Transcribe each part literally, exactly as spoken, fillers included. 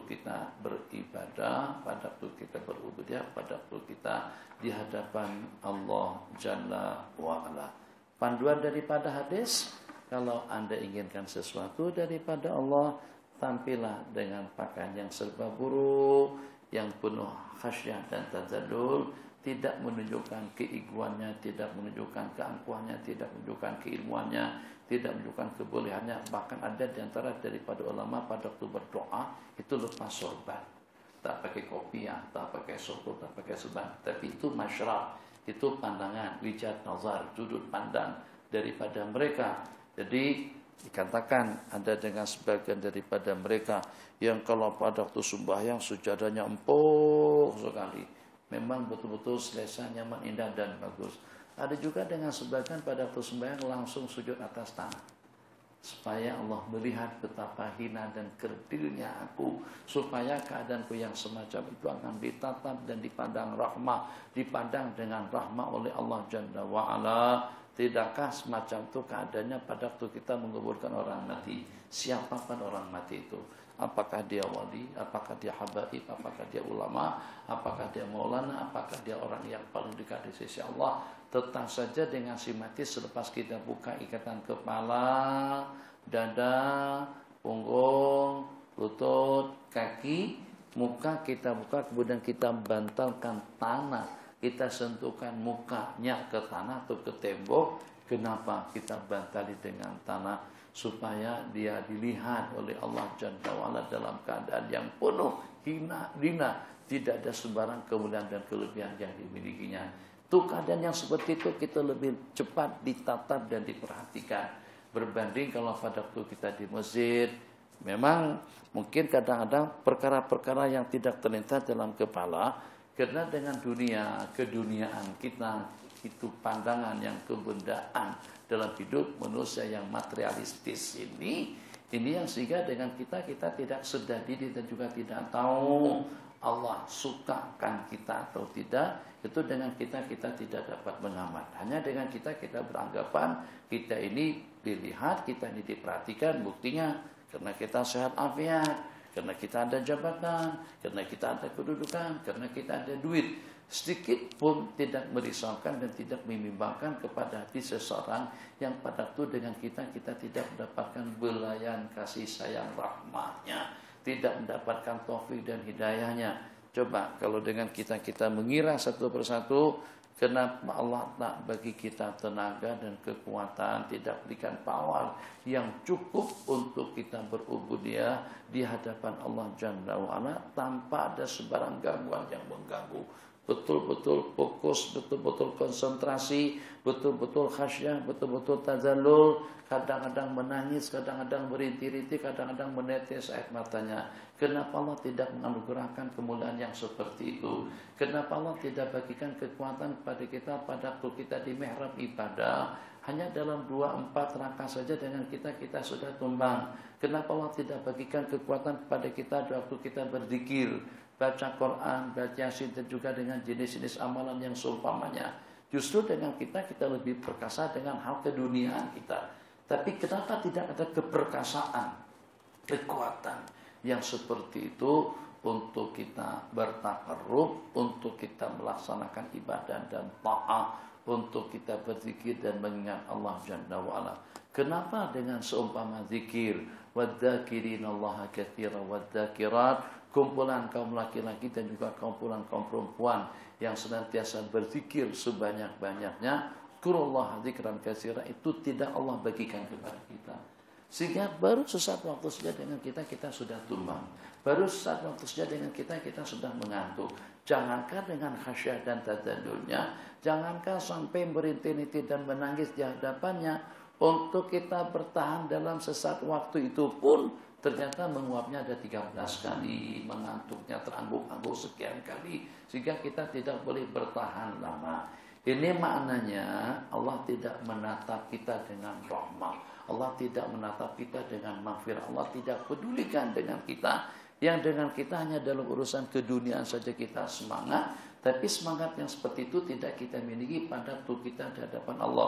kita beribadah, pada waktu kita berubudiyah, pada waktu kita di hadapan Allah Jalla wa'ala. Panduan daripada hadis, kalau Anda inginkan sesuatu daripada Allah, tampillah dengan pakaian yang serba buruk, yang penuh khasyah dan tazallul, tidak menunjukkan keiguannya, tidak menunjukkan keangkuhannya, tidak menunjukkan keilmuannya, tidak menunjukkan kebolehannya. Bahkan ada di antara daripada ulama pada waktu berdoa itu lepas sorban, tak pakai kopiah, tak pakai soto, tak pakai sorban, tapi itu masyrab, itu pandangan, wijat nazar, sudut pandang daripada mereka. Jadi dikatakan ada dengan sebagian daripada mereka yang kalau pada waktu sembahyang sujadanya empuk sekali, memang betul-betul selesa, nyaman, indah dan bagus. Ada juga dengan sebagian pada waktu sembahyang langsung sujud atas tanah, supaya Allah melihat betapa hina dan kerdilnya aku, supaya keadaanku yang semacam itu akan ditatap dan dipandang rahmah, dipandang dengan rahmah oleh Allah Jalla wa'ala. Tidakkah semacam itu keadaannya pada waktu kita menguburkan orang mati? Siapapun orang mati itu, apakah dia wali, apakah dia habaib, apakah dia ulama, apakah dia maulana, apakah dia orang yang paling dekat di sisi Allah, tetap saja dengan si mati selepas kita buka ikatan kepala, dada, punggung, lutut, kaki, muka kita buka, kemudian kita bantalkan tanah, kita sentuhkan mukanya ke tanah atau ke tembok. Kenapa kita bantali dengan tanah? Supaya dia dilihat oleh Allah Jalla wa'ala dalam keadaan yang penuh hina, dina, tidak ada sembarang kemuliaan dan kelebihan yang dimilikinya. Itu keadaan yang seperti itu kita lebih cepat ditatap dan diperhatikan, berbanding kalau pada waktu kita di masjid. Memang mungkin kadang-kadang perkara-perkara yang tidak terlintas dalam kepala, karena dengan dunia, keduniaan kita, itu pandangan yang kebendaan dalam hidup manusia yang materialistis ini, ini yang sehingga dengan kita, kita tidak sedar diri dan juga tidak tahu Allah sukakan kita atau tidak. Itu dengan kita, kita tidak dapat mengamat. Hanya dengan kita, kita beranggapan kita ini dilihat, kita ini diperhatikan. Buktinya karena kita sehat afiat, karena kita ada jabatan, karena kita ada kedudukan, karena kita ada duit. Sedikit pun tidak merisaukan dan tidak membimbangkan kepada hati seseorang yang pada waktu dengan kita, kita tidak mendapatkan belayan kasih sayang rahmatnya, tidak mendapatkan taufik dan hidayahnya. Coba kalau dengan kita, kita mengira satu persatu, kenapa Allah tak bagi kita tenaga dan kekuatan, tidak berikan power yang cukup untuk kita berubudiyah di hadapan Allah Jalla wa'ala tanpa ada sebarang gangguan yang mengganggu. Betul-betul fokus, betul-betul konsentrasi, betul-betul khasyah, betul-betul tazallul, kadang-kadang menangis, kadang-kadang merintih-rintih, kadang-kadang menetes air matanya. Kenapa Allah tidak menganugerahkan kemuliaan yang seperti itu? Kenapa Allah tidak bagikan kekuatan kepada kita pada waktu kita di mihrab ibadah? Hanya dalam dua empat rakaat saja dengan kita, kita sudah tumbang. Kenapa Allah tidak bagikan kekuatan kepada kita waktu kita berzikir, baca Quran, baca Yasin, dan juga dengan jenis-jenis amalan yang seumpamanya? Justru dengan kita, kita lebih perkasa dengan hal keduniaan kita. Tapi kenapa tidak ada keperkasaan, kekuatan yang seperti itu untuk kita bertakarrub, untuk kita melaksanakan ibadah dan ta'ah, untuk kita berzikir dan mengingat Allah Jalla wa'ala? Kenapa dengan seumpama zikir, wadzakirinallaha katsiran wadzakirat, kumpulan kaum laki-laki dan juga kumpulan kaum perempuan yang senantiasa berzikir sebanyak-banyaknya, Kurullah dzikran katsira, itu tidak Allah bagikan kepada kita. Sehingga baru sesaat waktu saja dengan kita, kita sudah tumbang. Baru sesaat waktu saja dengan kita, kita sudah mengantuk. Jangankan dengan khasyah dan tadzallulnya, jangankan sampai merintih-rintih dan menangis di hadapannya, untuk kita bertahan dalam sesaat waktu itu pun ternyata menguapnya ada tiga belas kali, mengantuknya terangguk-angguk sekian kali, sehingga kita tidak boleh bertahan lama. Ini maknanya Allah tidak menatap kita dengan rahmat, Allah tidak menatap kita dengan maghfirah, Allah tidak pedulikan dengan kita, yang dengan kita hanya dalam urusan keduniaan saja kita semangat, tapi semangat yang seperti itu tidak kita miliki pada waktu kita di hadapan Allah.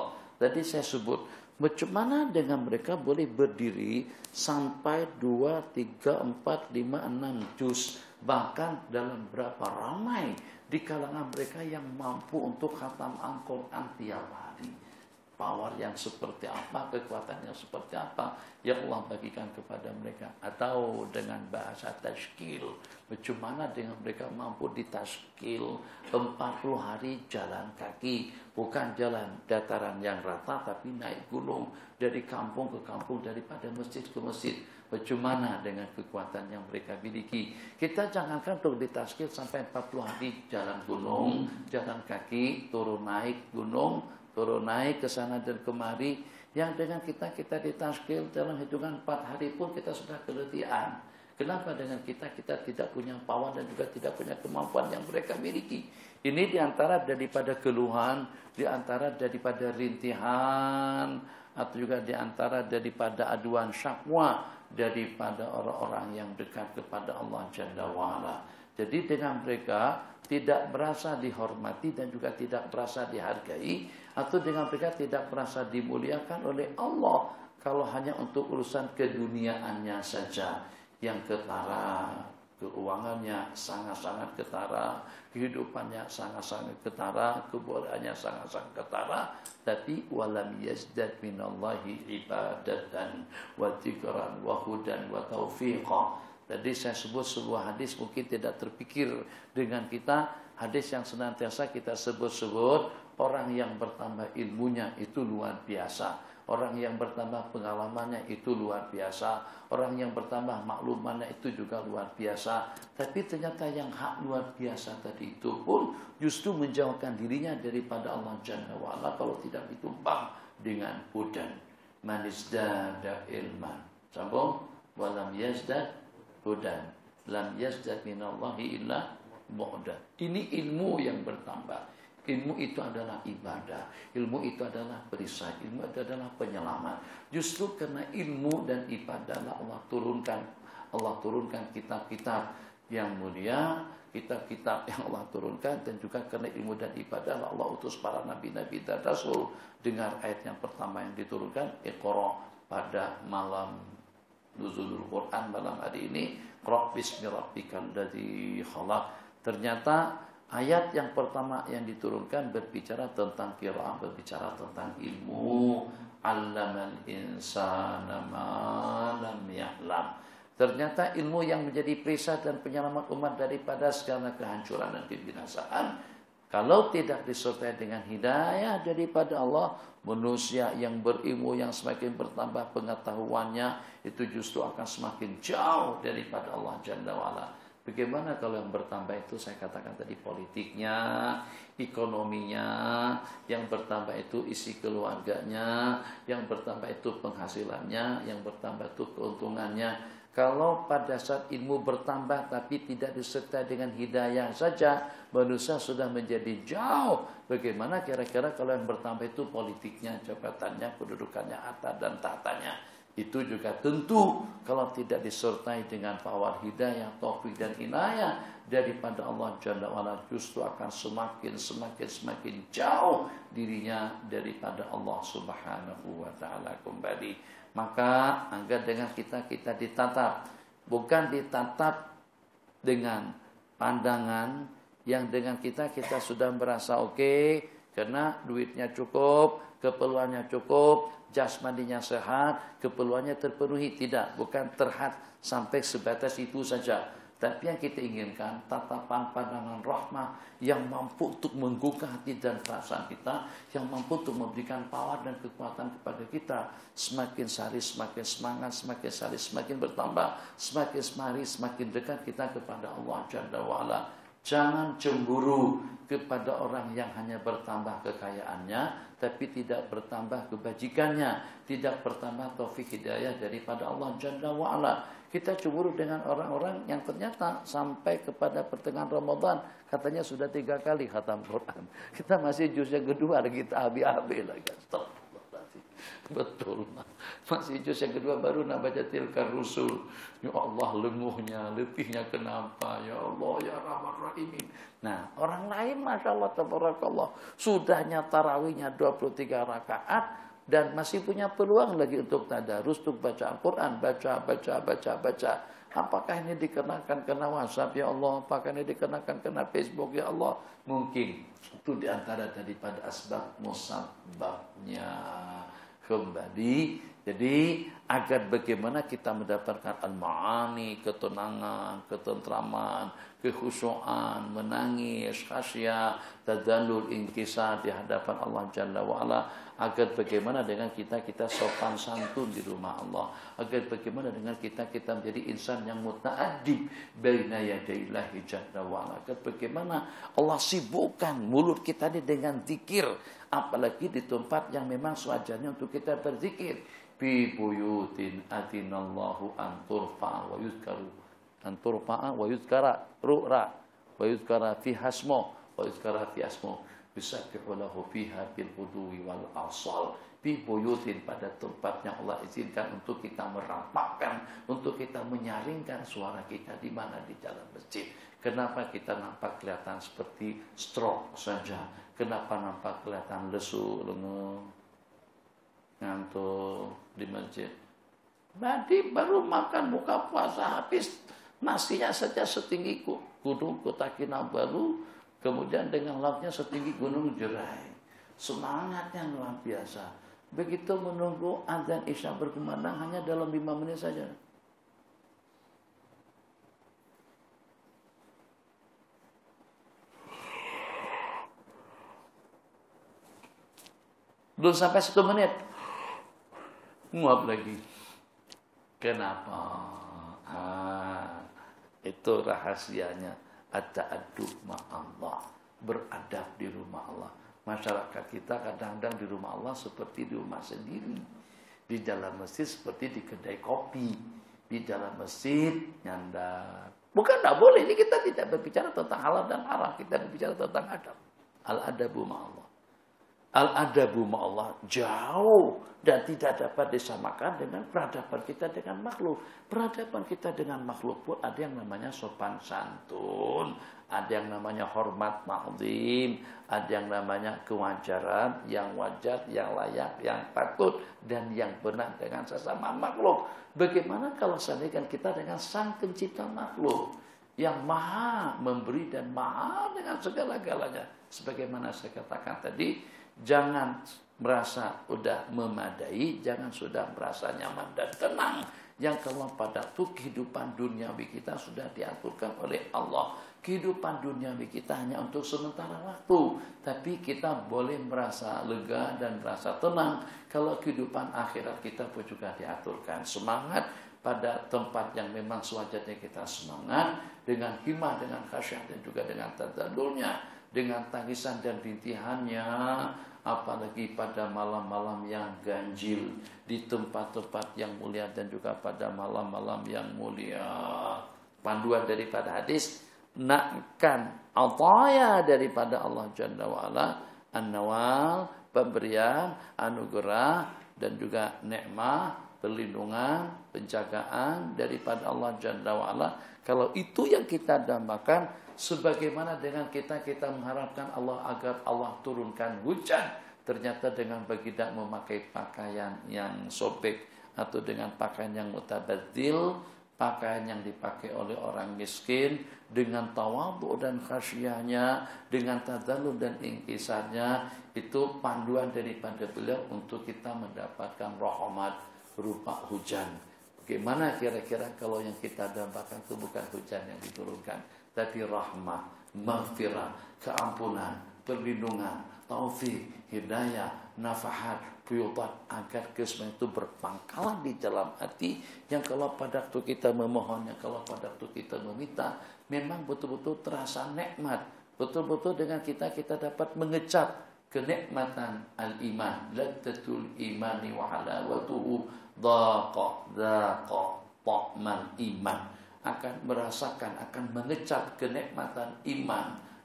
Tadi saya sebut, bagaimana dengan mereka boleh berdiri sampai dua, tiga, empat, lima, enam juz. Bahkan dalam berapa ramai di kalangan mereka yang mampu untuk khatam Al-Quran tiap hari. Power yang seperti apa, kekuatan yang seperti apa yang Allah bagikan kepada mereka. Atau dengan bahasa tashkil, bagaimana dengan mereka mampu ditashkil empat puluh hari jalan kaki. Bukan jalan dataran yang rata, tapi naik gunung dari kampung ke kampung, daripada masjid ke masjid. Bagaimana dengan kekuatan yang mereka miliki. Kita jangankan untuk ditashkil sampai empat puluh hari jalan gunung, jalan kaki, turun naik gunung, turun naik ke sana dan kemari. Yang dengan kita kita ditashkil dalam hitungan empat hari pun kita sudah keletihan. Kenapa dengan kita kita tidak punya power dan juga tidak punya kemampuan yang mereka miliki? Ini diantara daripada keluhan, diantara daripada rintihan, atau juga diantara daripada aduan syakwa daripada orang-orang yang dekat kepada Allah Jalla wa'ala. Jadi dengan mereka tidak merasa dihormati dan juga tidak merasa dihargai, atau dengan mereka tidak merasa dimuliakan oleh Allah kalau hanya untuk urusan keduniaannya saja yang ketara, keuangannya sangat-sangat ketara, kehidupannya sangat-sangat ketara, kebolehannya sangat-sangat ketara, tapi walam yazdad minallahi ibadatan wa dzikran wa hudan wa taufiqa. Tadi saya sebut sebuah hadis mungkin tidak terpikir dengan kita, hadis yang senantiasa kita sebut-sebut. Orang yang bertambah ilmunya itu luar biasa, orang yang bertambah pengalamannya itu luar biasa, orang yang bertambah maklumannya itu juga luar biasa. Tapi ternyata yang hak luar biasa tadi itu pun justru menjauhkan dirinya daripada Allah Jalla wa'ala kalau tidak ditumpang dengan hudan. Man izdada ilman, sambung, walam yazdad hudan, lam yazdad minallahi illa bu'dan. Ini ilmu yang bertambah. Ilmu itu adalah ibadah, ilmu itu adalah perisai, ilmu itu adalah penyelamat. Justru karena ilmu dan ibadah Allah turunkan, Allah turunkan kitab-kitab yang mulia, kitab-kitab yang Allah turunkan, dan juga karena ilmu dan ibadah Allah utus para nabi-nabi dan rasul. Dengar ayat yang pertama yang diturunkan, Iqra, pada malam nuzulul Quran malam hari ini, Iqra bismi rabbikal ladzi khalaq. Ternyata ayat yang pertama yang diturunkan berbicara tentang qiraah, berbicara tentang ilmu. Allamal insana ma lam ya'lam. Ternyata ilmu yang menjadi perisai dan penyelamat umat daripada segala kehancuran dan kebinasaan, kalau tidak disertai dengan hidayah daripada Allah, manusia yang berilmu yang semakin bertambah pengetahuannya itu justru akan semakin jauh daripada Allah Jalla wa'ala. Bagaimana kalau yang bertambah itu saya katakan tadi politiknya, ekonominya, yang bertambah itu isi keluarganya, yang bertambah itu penghasilannya, yang bertambah itu keuntungannya. Kalau pada saat ilmu bertambah tapi tidak disertai dengan hidayah saja, manusia sudah menjadi jauh. Bagaimana kira-kira kalau yang bertambah itu politiknya, jabatannya, kedudukannya, harta dan tahtanya? Itu juga tentu kalau tidak disertai dengan power hidayah, taufik dan inayah daripada Allah Jalla wa'ala, justru akan semakin semakin semakin jauh dirinya daripada Allah Subhanahu wa taala kembali. Maka agar dengan kita kita ditatap, bukan ditatap dengan pandangan yang dengan kita kita sudah merasa oke, okay, karena duitnya cukup, keperluannya cukup, jasmaninya sehat, keperluannya terpenuhi. Tidak, bukan terhad sampai sebatas itu saja. Tapi yang kita inginkan, tatapan pandangan rahmah yang mampu untuk menggugah hati dan perasaan kita, yang mampu untuk memberikan power dan kekuatan kepada kita. Semakin sehari semakin semangat, semakin sehari semakin bertambah, semakin sehari semakin dekat kita kepada Allah Jalla wa'ala. Jangan cemburu kepada orang yang hanya bertambah kekayaannya, tapi tidak bertambah kebajikannya, tidak bertambah taufik hidayah daripada Allah Jalla wa'ala. Kita cemburu dengan orang-orang yang ternyata sampai kepada pertengahan Ramadan katanya sudah tiga kali khatam Quran. Kita masih juz yang kedua, kita habis-habis lagi. Astagfirullahaladzim. Betul. Masih juz yang kedua baru nak baca tilkar rusul. Ya Allah, lenguhnya, letihnya kenapa? Ya Allah, ya Rahman Rahimin. Nah, orang lain Masya Allah, tabarakallah, sudahnya tarawihnya dua puluh tiga rakaat dan masih punya peluang lagi untuk tadarus, untuk baca Al-Quran, baca, baca, baca, baca. Apakah ini dikenakan kena WhatsApp ya Allah? Apakah ini dikenakan kena Facebook ya Allah? Mungkin itu diantara daripada asbab musababnya. Kembali, jadi agar bagaimana kita mendapatkan al-ma'ani, ketenangan, ketentraman, kekhusyuan, menangis, khasyah, tadallul, inkisar di hadapan Allah Jalla wa'ala, agar bagaimana dengan kita kita sopan santun di rumah Allah, agar bagaimana dengan kita kita menjadi insan yang muta'addib baina yadaillahi Jalla wa'ala, agar bagaimana Allah sibukkan mulut kita ini dengan zikir, apalagi di tempat yang memang sewajarnya untuk kita berzikir. Fi buyutin atinallahu an turfa'a wa yuzkaru an turfa'a wa yuzkara ru'ra wa yuzkara fi hasmo wa yuzkara fi asmo bisabbihu lahu fiha bil udwi wal asal. Fi buyutin, pada tempat yang Allah izinkan untuk kita merampakkan, untuk kita menyaringkan suara kita di mana, di dalam masjid. Kenapa kita nampak kelihatan seperti stroke saja? Kenapa nampak kelihatan lesu, lenguh, ngantuk di masjid? Tadi baru makan buka puasa habis nasinya saja setinggi gunung Kota Kinabalu, kemudian dengan lauknya setinggi gunung Jerai. Semangatnya luar biasa. Begitu menunggu azan Isya berkumandang hanya dalam lima menit saja. Belum sampai satu menit, nguap lagi. Kenapa? Ah, itu rahasianya. At-ta'addub ma'allah, beradab di rumah Allah. Masyarakat kita kadang-kadang di rumah Allah seperti di rumah sendiri, di dalam masjid seperti di kedai kopi, di dalam masjid nyandar. Bukan tidak boleh, ini kita tidak berbicara tentang halal dan haram, kita berbicara tentang adab. Al-adabu ma'allah. Al-adabu ma'allah jauh dan tidak dapat disamakan dengan peradaban kita dengan makhluk. Peradaban kita dengan makhluk pun ada yang namanya sopan santun, ada yang namanya hormat ma'zim, ada yang namanya kewajaran, yang wajar, yang layak, yang patut, dan yang benar dengan sesama makhluk. Bagaimana kalau seandainya kita dengan sang pencipta makhluk yang maha memberi dan maha dengan segala-galanya. Sebagaimana saya katakan tadi, jangan merasa sudah memadai, jangan sudah merasa nyaman dan tenang. Yang kalau pada itu kehidupan duniawi kita sudah diaturkan oleh Allah. Kehidupan duniawi kita hanya untuk sementara waktu. Tapi kita boleh merasa lega dan merasa tenang kalau kehidupan akhirat kita pun juga diaturkan. Semangat pada tempat yang memang sewajarnya kita semangat, dengan himah, dengan khasyah, dan juga dengan tadallulnya, dengan tangisan dan rintihannya, apalagi pada malam-malam yang ganjil, di tempat-tempat yang mulia, dan juga pada malam-malam yang mulia. Panduan daripada hadis, nakkan ataya daripada Allah Jalla wa'ala, an-nawal, pemberian, anugerah, dan juga nikmah, perlindungan, penjagaan daripada Allah Jalla wa'ala. Kalau itu yang kita dambakan, sebagaimana dengan kita kita mengharapkan Allah agar Allah turunkan hujan, ternyata dengan baginda memakai pakaian yang sobek atau dengan pakaian yang mutabadzil, pakaian yang dipakai oleh orang miskin, dengan tawadhu dan khasyahnya, dengan tadallul dan inkisarnya, itu panduan daripada beliau untuk kita mendapatkan rahmat berupa hujan. Bagaimana kira-kira kalau yang kita dambakan itu bukan hujan yang diturunkan, tapi rahmah, maghfirah, keampunan, perlindungan, taufik, hidayah, nafahat, puyutat, agar kesemuanya itu berpangkalan di dalam hati, yang kalau pada waktu kita memohonnya, kalau pada waktu kita meminta, memang betul-betul terasa nikmat. Betul-betul dengan kita kita dapat mengecap kenikmatan al-iman, ladzatul imani wa halawatuhu, dhaqa dhaqa ta'mal iman, akan merasakan, akan mengecap kenikmatan iman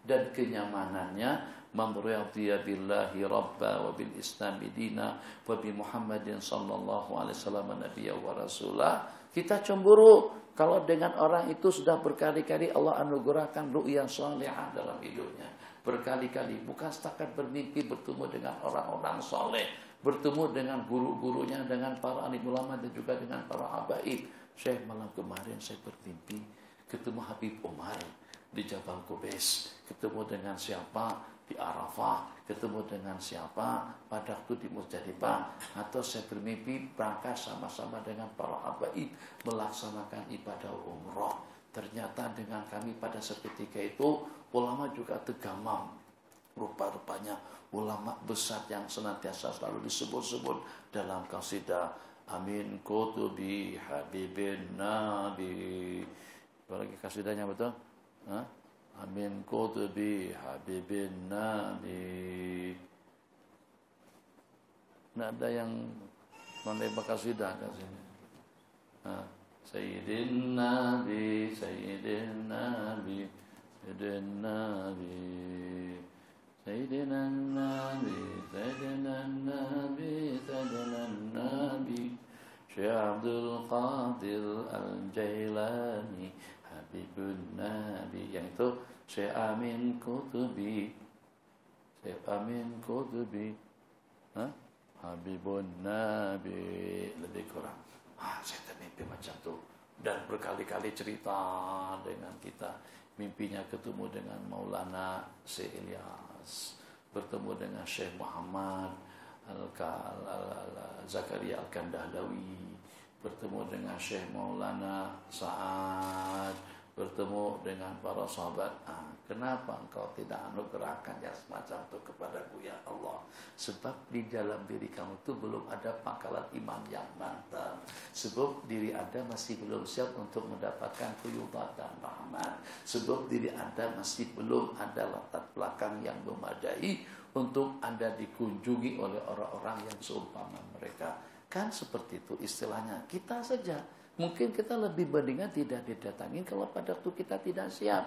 dan kenyamanannya. Man radiya billahi rabba wa bil islami dina wa bi Muhammadin sallallahu alaihi wasallam nabiyya wa rasulah. Kita cemburu kalau dengan orang itu sudah berkali-kali Allah anugerahkan ru'ya salihah dalam hidupnya. Berkali-kali, bukan setakat bermimpi bertemu dengan orang-orang soleh, bertemu dengan guru-gurunya, dengan para alim ulama dan juga dengan para habaib. Syekh, malam kemarin saya bermimpi ketemu Habib Umar di Jabal Qubais, ketemu dengan siapa di Arafah, ketemu dengan siapa pada waktu di Muzdalifah, atau saya bermimpi berangkat sama-sama dengan para habaib melaksanakan ibadah umrah. Ternyata dengan kami pada seketika itu ulama juga tergamam. Rupa-rupanya ulama besar yang senantiasa selalu disebut-sebut dalam qasidah Amin Kutubi Habibin Nabi. Apa lagi kasidahnya betul? Hah? Amin Kutubi Habibin Nabi. Nggak ada yang menembak kasidah kan sini. Nah, Sayyidin Nabi, Sayyidin Nabi, Sayyidin Nabi, Sayyidin Nabi, Sayyidin Nabi, Sayyidin Nabi, Syekh Abdul Qadir Al-Jailani, Habibun Nabi. Yang itu Syekh Amin Kutubi, Syekh Amin Kutubi, Hah? Habibun Nabi. Lebih kurang ah, saya termimpi macam itu. Dan berkali-kali cerita dengan kita. Mimpinya ketemu dengan Maulana Syekh Ilyas, bertemu dengan Syekh Muhammad Zakaria Al-Kandahlawi, bertemu dengan Syekh Maulana Sa'ad, bertemu dengan para sahabat. Ah, kenapa engkau tidak anugerahkan yang semacam itu kepadaku ya Allah? Sebab di dalam diri kamu itu belum ada pangkalan iman yang mantap. Sebab diri Anda masih belum siap untuk mendapatkan kuyubat dan rahmat. Sebab diri Anda masih belum ada latar belakang yang memadai untuk Anda dikunjungi oleh orang-orang yang seumpama mereka. Kan seperti itu istilahnya. Kita saja mungkin kita lebih mendingan tidak didatangin kalau pada waktu kita tidak siap.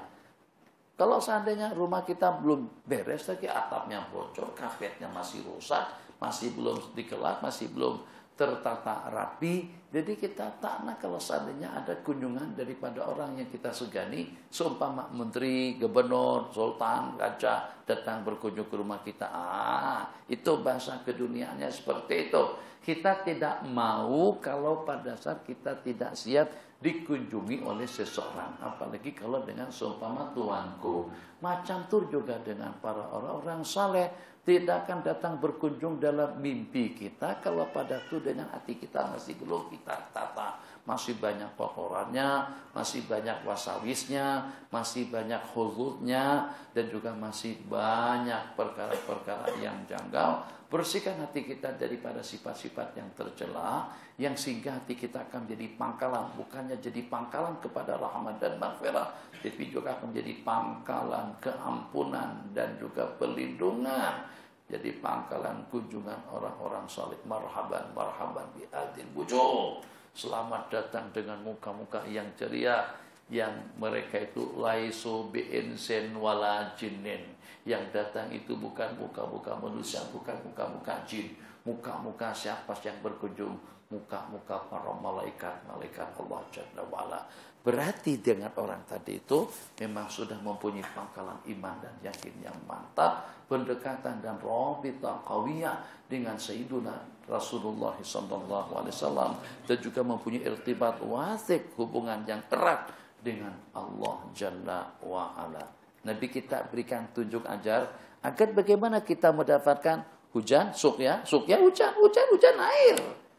Kalau seandainya rumah kita belum beres lagi, atapnya bocor, karpetnya masih rusak, masih belum dikelas, masih belum tertata rapi, jadi kita tak nak kalau seandainya ada kunjungan daripada orang yang kita segani, seumpama menteri, gubernur, sultan, raja datang berkunjung ke rumah kita. Ah, itu bahasa keduniaannya seperti itu. Kita tidak mau kalau pada saat kita tidak siap dikunjungi oleh seseorang, apalagi kalau dengan seumpama tuanku. Macam itu juga dengan para orang-orang saleh, tidak akan datang berkunjung dalam mimpi kita kalau pada itu dengan hati kita masih belum kita tata, masih banyak kotorannya, masih banyak wasawisnya, masih banyak hududnya, dan juga masih banyak perkara-perkara yang janggal. Bersihkan hati kita daripada sifat-sifat yang tercela, yang sehingga hati kita akan menjadi pangkalan, bukannya jadi pangkalan kepada rahmat dan maghfirah, tapi juga akan menjadi pangkalan keampunan dan juga perlindungan. Jadi pangkalan kunjungan orang-orang saleh. Marhaban, marhaban bi adil wujuh. Selamat datang dengan muka-muka yang ceria, yang mereka itu laisu bi insin wala jinnin. Yang datang itu bukan muka-muka manusia, bukan muka-muka jin. Muka-muka siapa yang berkunjung? Muka-muka para malaikat, malaikat Allah Jalla wa'ala. Berarti dengan orang tadi itu memang sudah mempunyai pangkalan iman dan yakin yang mantap, pendekatan dan rabita qawiyah dengan Sayyiduna Rasulullah sallallahu alaihi wasallam, dan juga mempunyai irtibat wasik, hubungan yang erat dengan Allah Jalla wa'ala. Nabi kita berikan tunjuk ajar agar bagaimana kita mendapatkan hujan, sukya, sukya hujan, hujan, hujan air.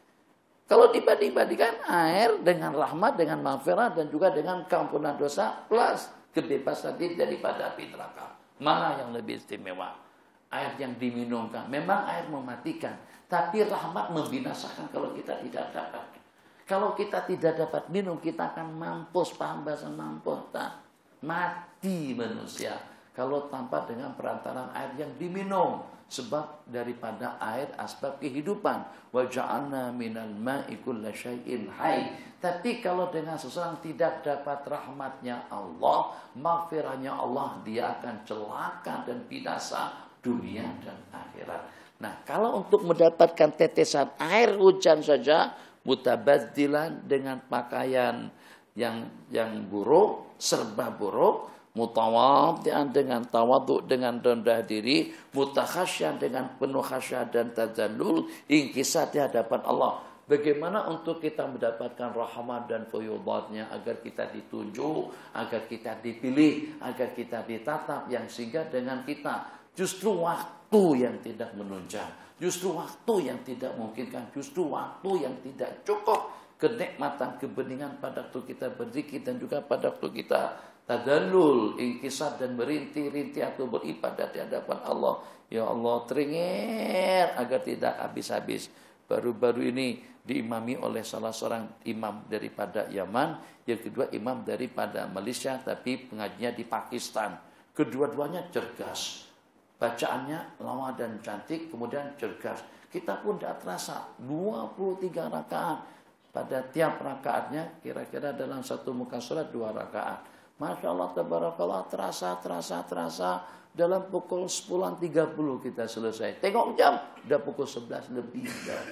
Kalau dibanding-bandingkan air dengan rahmat, dengan maghfirah, dan juga dengan keampunan dosa, plus kebebasan diri daripada api neraka. Mana yang lebih istimewa? Air yang diminumkan. Memang air mematikan, tapi rahmat membinasakan kalau kita tidak dapat. Kalau kita tidak dapat minum, kita akan mampus, paham bahasa mampus, tak? Mati manusia kalau tanpa dengan perantaraan air yang diminum. Sebab daripada air asbab kehidupan. Wa ja'alna minal ma'i kulla syai'in hayy. Tapi kalau dengan seseorang tidak dapat rahmatnya Allah, maghfirahnya Allah, dia akan celaka dan binasa dunia dan akhirat. Nah, kalau untuk mendapatkan tetesan air hujan saja, mutabazzilan dengan pakaian yang yang buruk, serba buruk, mutawaddi'an dengan tawadhu, dengan rendah diri, mutakhasyan dengan penuh khasyah dan tazallul, ingkisar di hadapan Allah. Bagaimana untuk kita mendapatkan rahmat dan fuyudatnya, agar kita ditunjuk, agar kita dipilih, agar kita ditatap, yang sehingga dengan kita justru waktu yang tidak menunjang, justru waktu yang tidak memungkinkan, justru waktu yang tidak cukup, kenikmatan, kebeningan pada waktu kita berzikir dan juga pada waktu kita tadallul, ingkisar dan merintih-rintih atau beribadah di hadapan Allah. Ya Allah, teringin agar tidak habis-habis. Baru-baru ini diimami oleh salah seorang imam daripada Yaman, yang kedua imam daripada Malaysia, tapi pengajiannya di Pakistan. Kedua-duanya cergas, bacaannya lawa dan cantik, kemudian cergas. Kita pun tidak terasa, dua puluh tiga rakaat. Pada tiap rakaatnya kira-kira dalam satu muka surat dua rakaat. Masya Allah, tabarakallah, terasa, terasa, terasa. Dalam pukul sepuluh tiga puluh kita selesai. Tengok jam, udah pukul sebelas lebih.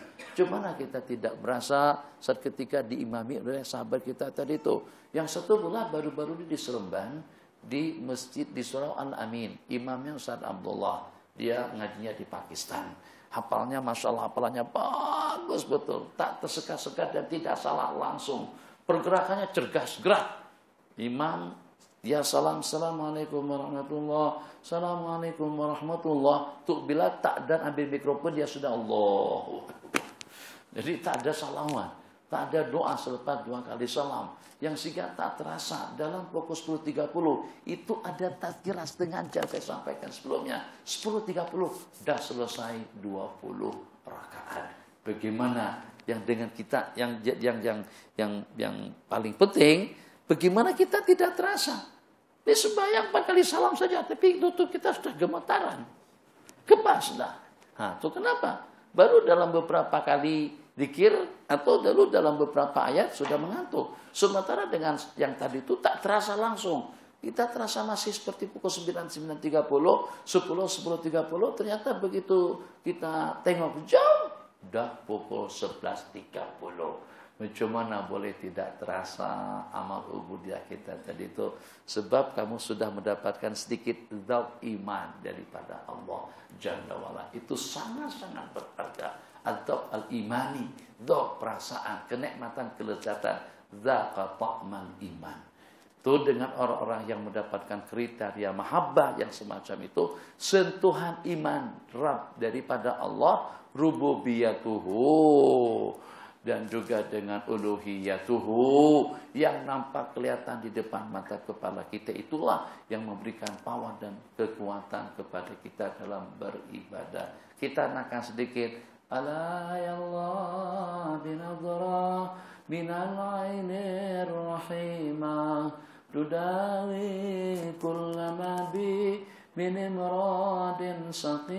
Cuma kita tidak berasa saat ketika diimami oleh sahabat kita tadi itu. Yang satu pula baru-baru ini di Seremban, di masjid di Surau Al-Amin. Imamnya Ustaz Abdullah. Dia ngajinya di Pakistan. Hafalnya, Masya Allah, hafalannya bagus betul. Tak terseka-seka dan tidak salah langsung. Pergerakannya cergas, gerak. Imam, ya salam, assalamualaikum warahmatullah, assalamualaikum warahmatullah. Tuh bila tak dan ambil mikrofon dia sudah Allah. Jadi tak ada salaman, tak ada doa selepas dua kali salam. Yang sehingga tak terasa dalam pukul sepuluh tiga puluh itu ada tazkirah setengah jam saya sampaikan sebelumnya. sepuluh tiga puluh dah selesai dua puluh rakaat. Bagaimana yang dengan kita yang yang yang yang yang paling penting, bagaimana kita tidak terasa? Dia sembahyang empat kali salam saja, tapi tutup kita sudah gemetaran. Kebas dah. Nah, itu kenapa? Baru dalam beberapa kali zikir atau dulu dalam beberapa ayat sudah mengantuk. Sementara dengan yang tadi itu tak terasa langsung. Kita terasa masih seperti pukul sembilan, sembilan tiga puluh, sepuluh, sepuluh tiga puluh. Ternyata begitu kita tengok jam, udah pukul sebelas tiga puluh. Bagaimana boleh tidak terasa amal ubudiyah kita tadi itu. Sebab kamu sudah mendapatkan sedikit dzauq iman daripada Allah Jalla wa'ala. Itu sangat-sangat berharga. Dzauq al-imani, dzauq perasaan, kenikmatan, kelezatan, dzaqa ta'mal iman. Itu dengan orang-orang yang mendapatkan kriteria mahabbah yang semacam itu, sentuhan iman Rabb daripada Allah, rububiyatuhu, dan juga dengan uluhiyatuhu yang nampak kelihatan di depan mata kepala kita, itulah yang memberikan power dan kekuatan kepada kita dalam beribadah. Kita nakan sedikit, ala ya Allah binadra minal ainir rahimah tudawi kullama bi min imradin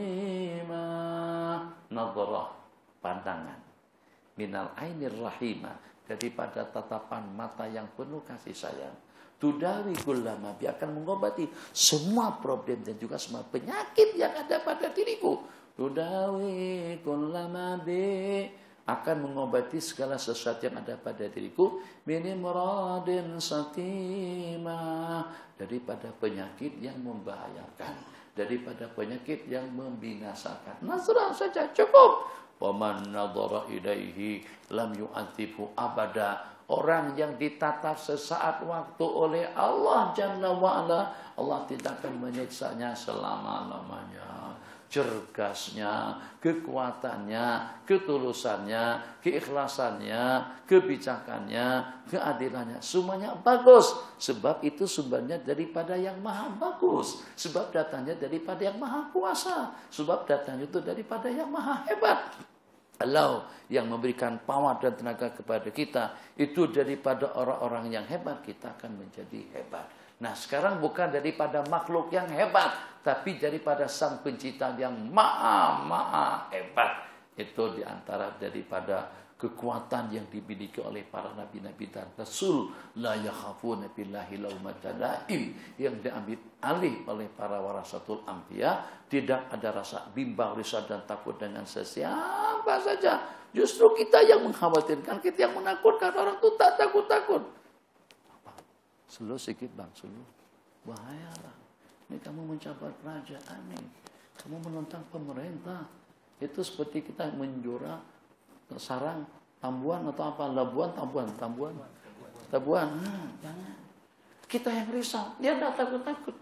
saqimah. Nadrah, pandangan, minal ainir rahimah, daripada tatapan mata yang penuh kasih sayang, tudawi kullama bi, akan mengobati semua problem dan juga semua penyakit yang ada pada diriku. Tudawi kullama bi, akan mengobati segala sesuatu yang ada pada diriku, min imradin saqimah, daripada penyakit yang membahayakan, daripada penyakit yang membinasakan. Nazrah saja cukup. Wa man nadhara ilaihi lam yu'adzibhu abada. Orang yang ditatap sesaat waktu oleh Allah Jalla wa'ala, Allah tidak akan menyiksanya selama-lamanya. Cergasnya, kekuatannya, ketulusannya, keikhlasannya, kebijakannya, keadilannya, semuanya bagus. Sebab itu sumbernya daripada yang maha bagus. Sebab datangnya daripada yang maha kuasa. Sebab datangnya itu daripada yang maha hebat. Kalau yang memberikan power dan tenaga kepada kita itu daripada orang-orang yang hebat, kita akan menjadi hebat. Nah, sekarang bukan daripada makhluk yang hebat, tapi daripada Sang Pencipta yang maha-maha hebat. Itu diantara daripada kekuatan yang dimiliki oleh para nabi-nabi dan rasul, la yakhafuna billahi laumata laim, yang diambil alih oleh para warasatul anbiya. Tidak ada rasa bimbang, risau dan takut dengan sesiapa saja. Justru kita yang mengkhawatirkan, kita yang menakutkan. Orang itu tak takut-takut. Slow sedikit bang, slow. Bahayalah. Ini kamu mencabar kerajaan nih. Kamu menentang pemerintah. Itu seperti kita menjura sarang tambuan atau apa, labuan, tambuan, tambuan, tambuan. Nah, jangan. Kita yang risau, dia tidak takut-takut.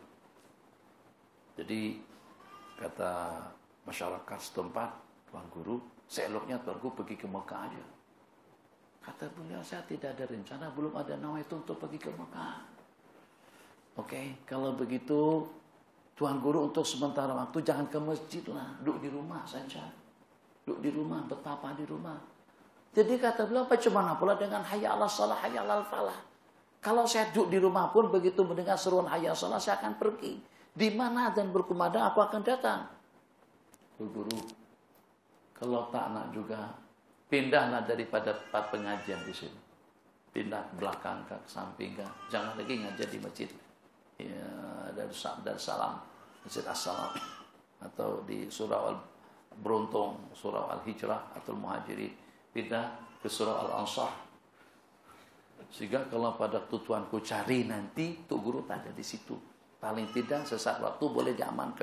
Jadi kata masyarakat setempat, Tuan Guru, seeloknya Tuan Guru pergi ke Mekah aja. Kata beliau, saya tidak ada rencana, belum ada nawaitu untuk pergi ke Mekah. Oke, okay, kalau begitu Tuan Guru untuk sementara waktu jangan ke masjid lah, duduk di rumah saja. Duduk di rumah, betapa di rumah. Jadi kata beliau, bagaimana pula dengan hayya 'alas shalah, hayya 'alal falah. Kalau saya duduk di rumah pun begitu mendengar seruan hayya 'alas shalah, saya akan pergi. Di mana dan berkumandang aku akan datang. Guru, kalau tak nak juga, pindahlah daripada tempat pengajian di sini. Pindah ke belakang, ke samping, ke. Jangan lagi ngajar di masjid. Ya, dari Salam, Masjid As-Salam, atau di surau Al-Beruntung, surau Al-Hijrah atau Muhajirin, pindah ke surau Al-Ansar. Sehingga kalau pada tujuanku cari nanti, tuh guru tak ada di situ. Paling tidak sesaat waktu boleh diamankan.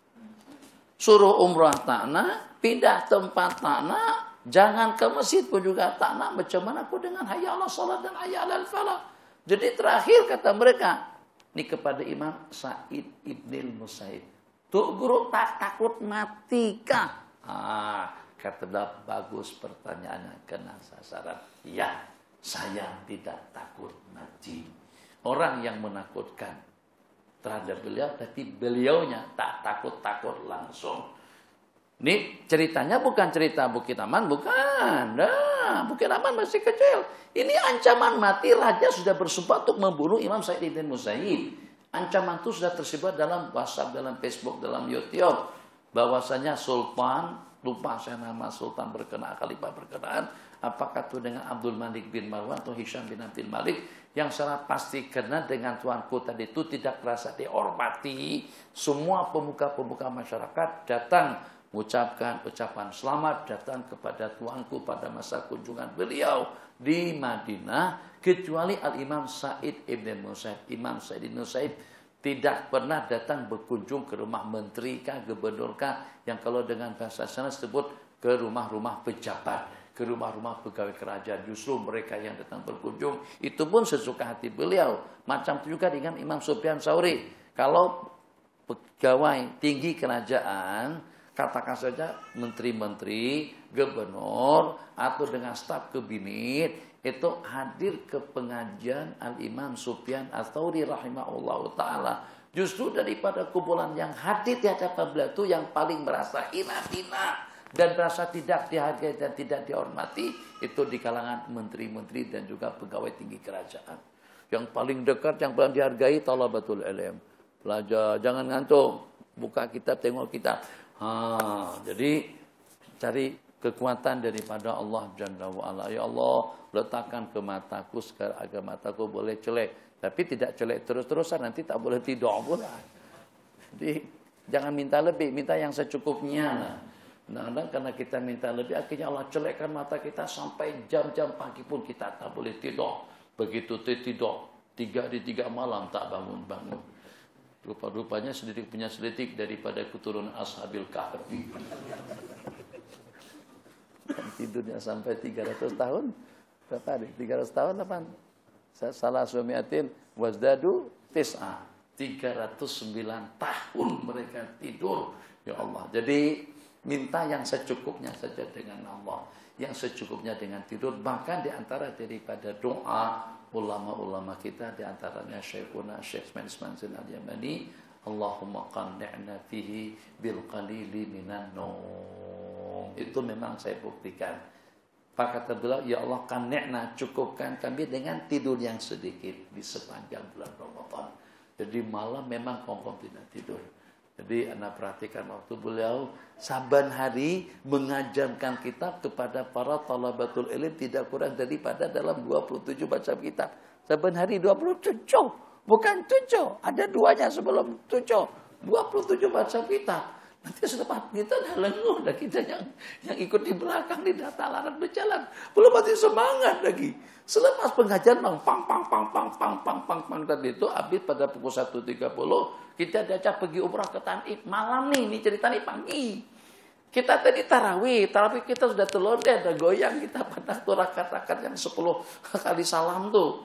Suruh umrah tak nak, pindah tempat tak nak, jangan ke masjid pun juga tak nak. Macam mana pun dengan hayya 'alas shalah dan hayya 'alal falah. Jadi terakhir kata mereka, ini kepada Imam Sa'id Ibnil Musayyib, tuh guru tak takut mati kah? Ah, kata beliau, bagus pertanyaannya, kena sasaran. Ya, saya tidak takut mati. Orang yang menakutkan terhadap beliau, tapi beliaunya tak takut-takut langsung. Ini ceritanya bukan cerita Bukit Aman, bukan. Nah, Bukit Aman masih kecil. Ini ancaman mati, raja sudah bersumpah untuk membunuh Imam Sa'id bin Musayyib. Ancaman itu sudah tersebar dalam WhatsApp, dalam Facebook, dalam YouTube. Bahwasanya Sultan, lupa saya nama Sultan berkenaan, Khalifah berkenaan, apakah itu dengan Abdul Malik bin Marwan atau Hisham bin Abdul Malik, yang secara pasti karena dengan tuanku tadi itu tidak terasa dihormati. Semua pemuka-pemuka masyarakat datang mengucapkan ucapan selamat datang kepada tuanku pada masa kunjungan beliau di Madinah, kecuali Al-Imam Sa'id Ibn Musayyib. Imam Sa'id Ibn Musayyib tidak pernah datang berkunjung ke rumah menteri kah, gubernur kah, yang kalau dengan bahasa sana disebut ke rumah-rumah pejabat, ke rumah-rumah pegawai kerajaan. Justru mereka yang datang berkunjung itu pun sesuka hati beliau. Macam itu juga dengan Imam Sufyan Tsauri. Kalau pegawai tinggi kerajaan, katakan saja menteri-menteri, gubernur, atau dengan staf kabinet, itu hadir ke pengajian Al-Imam Sufyan Ats-Tsauri rahimahullah ta'ala. Justru daripada kumpulan yang hadir di hadapan beliau itu yang paling merasa hina-hina dan merasa tidak dihargai dan tidak dihormati, itu di kalangan menteri-menteri dan juga pegawai tinggi kerajaan. Yang paling dekat, yang paling dihargai, talabatul ilm. Belajar, jangan ngantuk. Buka kitab, tengok kitab. Ha, jadi cari kekuatan daripada Allah Jalla wa'ala. Ya Allah, letakkan ke mataku sekarang agar mataku boleh celek. Tapi tidak celek terus-terusan, nanti tak boleh tidur pula. Jadi jangan minta lebih, minta yang secukupnya lah. Nah, karena kita minta lebih, akhirnya Allah celekkan mata kita sampai jam-jam pagi pun kita tak boleh tidur. Begitu tidur, tiga di tiga malam tak bangun-bangun. Rupa-rupanya selidik punya selidik daripada keturunan Ashabil Kahfi. Tidurnya sampai tiga ratus tahun. Berapa hari? tiga ratus tahun apa? Salah suamiatin wazdadu tis'ah. tiga ratus sembilan tahun mereka tidur. Ya Allah. Jadi minta yang secukupnya saja dengan Allah, yang secukupnya dengan tidur. Bahkan di antara daripada doa ulama-ulama kita, di antaranya Syekhuna Syekh Mansur Al-Yamani, Allahumma qanni'na fihi bil qalili minan nawm. Itu memang saya buktikan. Pak kata beliau, ya Allah qanni'na, cukupkan kami dengan tidur yang sedikit di sepanjang bulan Ramadan. Jadi malam memang kongkong tidak tidur. Jadi anda perhatikan waktu beliau saban hari mengajarkan kitab kepada para talabatul ilm tidak kurang daripada dalam dua puluh tujuh baca kitab. Saban hari dua puluh tujuh, bukan tujuh, ada duanya sebelum tujuh. dua puluh tujuh baca kitab. Nanti selepas kita dah lenguh, dah kita yang yang ikut di belakang di data larat berjalan. Belum masih semangat lagi. Selepas pengajian pang pang pang pang pang pang pang pang pang tadi itu habis pada pukul satu tiga puluh kita diajak pergi umrah ke Taif. Malam nih, ini cerita nih pagi. Kita tadi tarawih, tarawih kita sudah telodeh, ada goyang kita pada tuh rakaat-rakaat yang sepuluh kali salam tuh.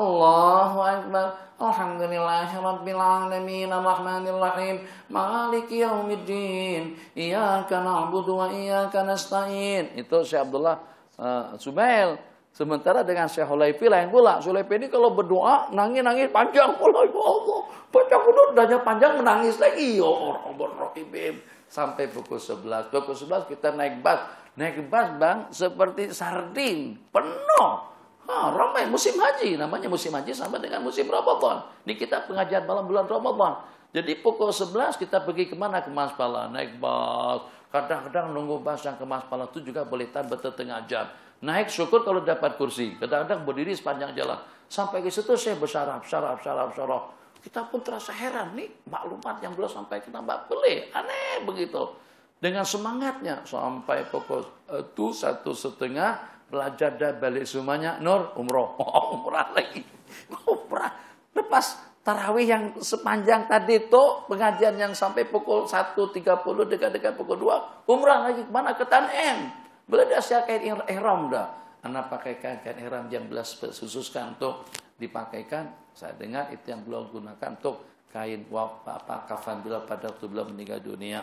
Allahu Akbar. Alhamdulillahirabbil alamin arrahmanir rahim maliki yaumiddin iyyaka na'budu wa iyyaka nasta'in. Itu Syekh Abdullah uh, Subail. Sementara dengan Syekh Hulaifi lain pula. Hulaifi ini kalau berdoa nangis-nangis panjang pula, ya Allah. Baca kunut danya panjang menangis lagi. Ya Allah, sampai pukul sebelas. Pukul sebelas kita naik bus. Naik bus, Bang, seperti sardin, penuh. Ah, ramai musim haji, namanya musim haji sama dengan musim Ramadan. Ini kita pengajian malam bulan Ramadan. Jadi pukul sebelas kita pergi kemana? Ke Maspala, naik bus. Kadang-kadang nunggu bus yang ke Maspala itu juga boleh tahan betul tengah jam. Naik syukur kalau dapat kursi. Kadang-kadang berdiri sepanjang jalan. Sampai ke situ saya bersarap, sarap, sarap, sarap. Kita pun terasa heran nih maklumat yang belum sampai kita mbak boleh. Aneh begitu. Dengan semangatnya sampai pukul itu satu setengah. Belajar dah balik semuanya, Nur, umroh. Oh, umrah lagi. Umrah. Lepas tarawih yang sepanjang tadi itu, pengajian yang sampai pukul satu tiga puluh, dekat-dekat pukul dua, umrah lagi kemana? Ke Tanem. Boleh dah saya kain ihram dah. Anak pakaikan kain ihram yang belas khususkan untuk dipakaikan. Saya dengar itu yang beliau gunakan untuk kain apa kafan beliau pada waktu beliau meninggal dunia.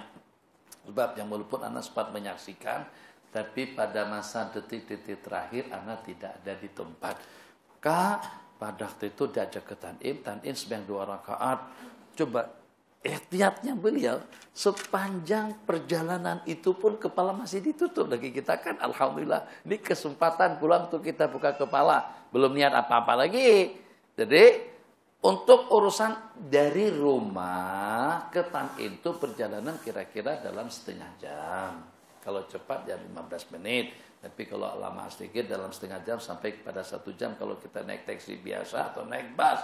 Sebab yang walaupun anak sempat menyaksikan, tapi pada masa detik-detik terakhir anak tidak ada di tempat. Maka pada waktu itu diajak ke Tanim, Tanim sembahyang dua rakaat. Coba ikhtiatnya beliau sepanjang perjalanan itu pun kepala masih ditutup lagi. Kita kan alhamdulillah ini kesempatan pulang untuk kita buka kepala. Belum niat apa-apa lagi. Jadi untuk urusan dari rumah ke Tanim itu perjalanan kira-kira dalam setengah jam. Kalau cepat ya lima belas menit. Tapi kalau lama sedikit dalam setengah jam sampai pada satu jam kalau kita naik taksi biasa atau naik bus.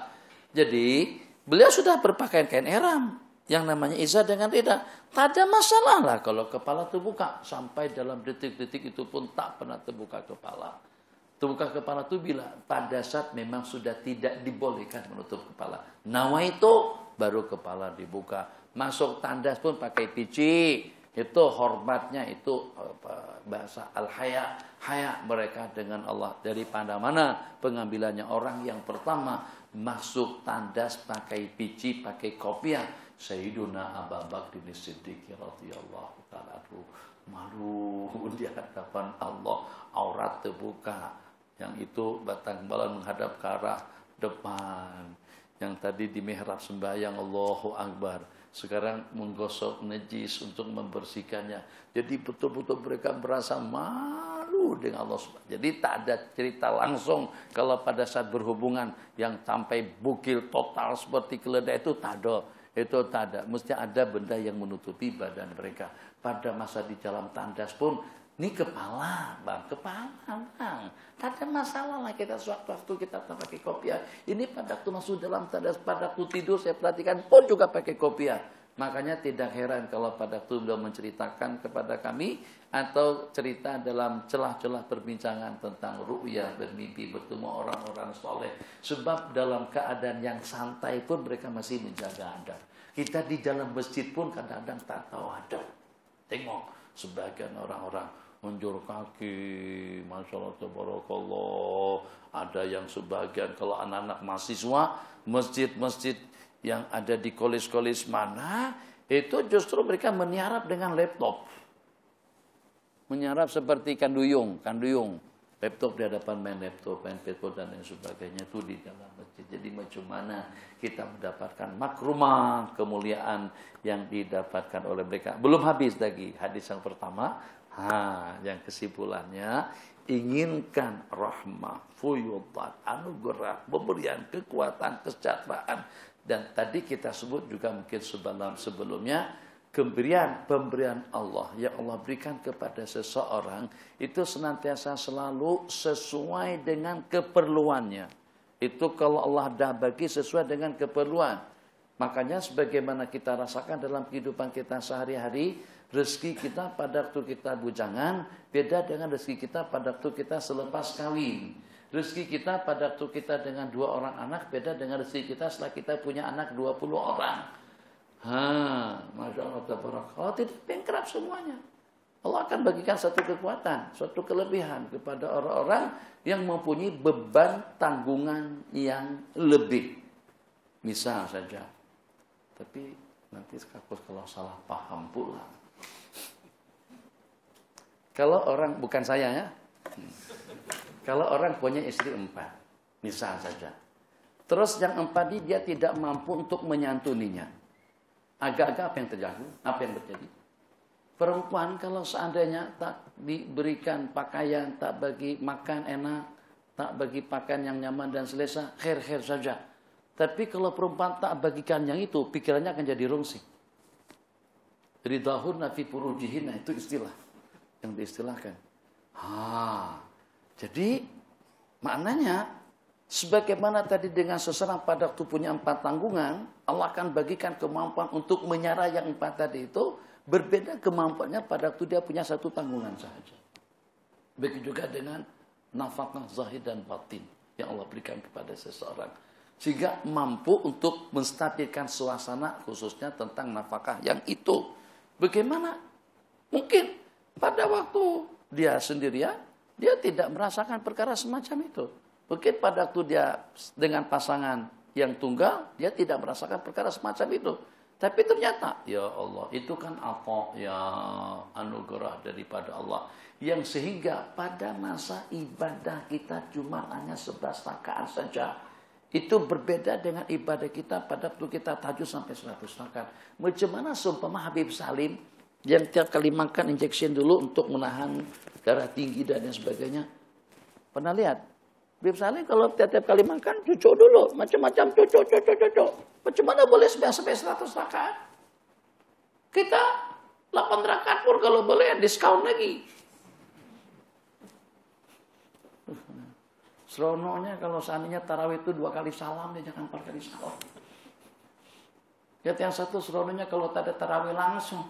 Jadi beliau sudah berpakaian kain ihram. Yang namanya izah dengan tidak. Tak ada masalah lah kalau kepala terbuka. Sampai dalam detik-detik itu pun tak pernah terbuka kepala. Terbuka kepala itu bila pada saat memang sudah tidak dibolehkan menutup kepala. Nawa itu baru kepala dibuka. Masuk tandas pun pakai pici. Itu hormatnya itu apa, bahasa al-haya, haya mereka dengan Allah. Daripada mana pengambilannya orang yang pertama masuk tandas pakai pici, pakai kopiah. Sayyiduna Abu Bakar Siddiq radhiyallahu taala anhu malu di hadapan Allah, aurat terbuka. Yang itu batang balan menghadap ke arah depan. Yang tadi di mihrab sembahyang Allahu Akbar. Sekarang menggosok najis untuk membersihkannya. Jadi betul-betul mereka merasa malu dengan Allah. Jadi tak ada cerita langsung kalau pada saat berhubungan yang sampai bukil total seperti keledai itu tak ada. Itu tak ada. Mesti ada benda yang menutupi badan mereka. Pada masa di dalam tandas pun, ini kepala, bang, kepala, bang. Tak ada masalah lah kita sewaktu-waktu kita pakai kopiah. Ini pada waktu masuk dalam tandas, pada waktu tidur saya perhatikan pun juga pakai kopiah. Makanya tidak heran kalau pada waktu beliau menceritakan kepada kami atau cerita dalam celah-celah perbincangan tentang ru'yah, bermimpi bertemu orang-orang soleh. Sebab dalam keadaan yang santai pun mereka masih menjaga adab. Kita di dalam masjid pun kadang-kadang tak tahu adab. Tengok sebagian orang-orang unjur kaki, masya Allah, tabarakallah. Ada yang sebagian kalau anak-anak mahasiswa, masjid-masjid yang ada di kolis-kolis mana, itu justru mereka meniarap dengan laptop. Menyarap seperti ikan duyung, ikan duyung. Laptop di hadapan main laptop, main handphone dan lain sebagainya itu di dalam masjid. Jadi macam mana kita mendapatkan makrumah, kemuliaan yang didapatkan oleh mereka. Belum habis lagi hadis yang pertama. Ha, yang kesimpulannya, inginkan rahmah, fuyudat, anugerah, pemberian kekuatan, kesejahteraan. Dan tadi kita sebut juga mungkin sebelum sebelumnya, pemberian pemberian Allah yang Allah berikan kepada seseorang itu senantiasa selalu sesuai dengan keperluannya. Itu kalau Allah dah bagi sesuai dengan keperluan. Makanya sebagaimana kita rasakan dalam kehidupan kita sehari-hari, rezeki kita pada waktu kita bujangan beda dengan rezeki kita pada waktu kita selepas kawin. Rezeki kita pada waktu kita dengan dua orang anak beda dengan rezeki kita setelah kita punya anak dua puluh orang. Ha, Masya Allah, tabarakallah, tidak bengkrap semuanya. Allah akan bagikan satu kekuatan, suatu kelebihan kepada orang-orang yang mempunyai beban tanggungan yang lebih. Misal saja, tapi nanti kalau salah paham pula. Kalau orang, bukan saya ya, kalau orang punya istri empat, misal saja, terus yang empat ini dia tidak mampu untuk menyantuninya, agak-agak apa yang terjadi? Apa yang terjadi? Perempuan kalau seandainya tak diberikan pakaian, tak bagi makan enak, tak bagi pakaian yang nyaman dan selesa, khair-khair saja. Tapi kalau perempuan tak bagikan yang itu, pikirannya akan jadi rungsing. Ridahunna fi furujihinna, itu istilah yang diistilahkan. Ha, jadi maknanya sebagaimana tadi dengan seseorang pada waktu punya empat tanggungan, Allah akan bagikan kemampuan untuk menyara yang empat tadi itu, berbeda kemampuannya pada waktu dia punya satu tanggungan saja. Begitu juga dengan nafkah zahir dan batin yang Allah berikan kepada seseorang. Sehingga mampu untuk menstabilkan suasana khususnya tentang nafkah yang itu. Bagaimana? Mungkin pada waktu dia sendirian, dia tidak merasakan perkara semacam itu. Mungkin pada waktu dia dengan pasangan yang tunggal, dia tidak merasakan perkara semacam itu. Tapi ternyata, ya Allah, itu kan apa? Ya anugerah daripada Allah. Yang sehingga pada masa ibadah kita cuma hanya sebelas rakaat saja. Itu berbeda dengan ibadah kita pada waktu kita tahajud sampai seratus rakaat. Macam mana seumpama Habib Salim yang tiap kali makan injection dulu untuk menahan darah tinggi dan yang sebagainya. Pernah lihat? Habib Salim kalau tiap-tiap kali makan cucuk dulu, macam-macam cucuk, cucuk, cucuk. Macam mana boleh sampai seratus rakaat? Kita delapan rakaat pun kalau boleh diskon lagi. Seronoknya kalau seandainya tarawih itu dua kali salam, dia jangan empat kali salam. Lihat yang satu seronoknya kalau tak ada tarawih langsung.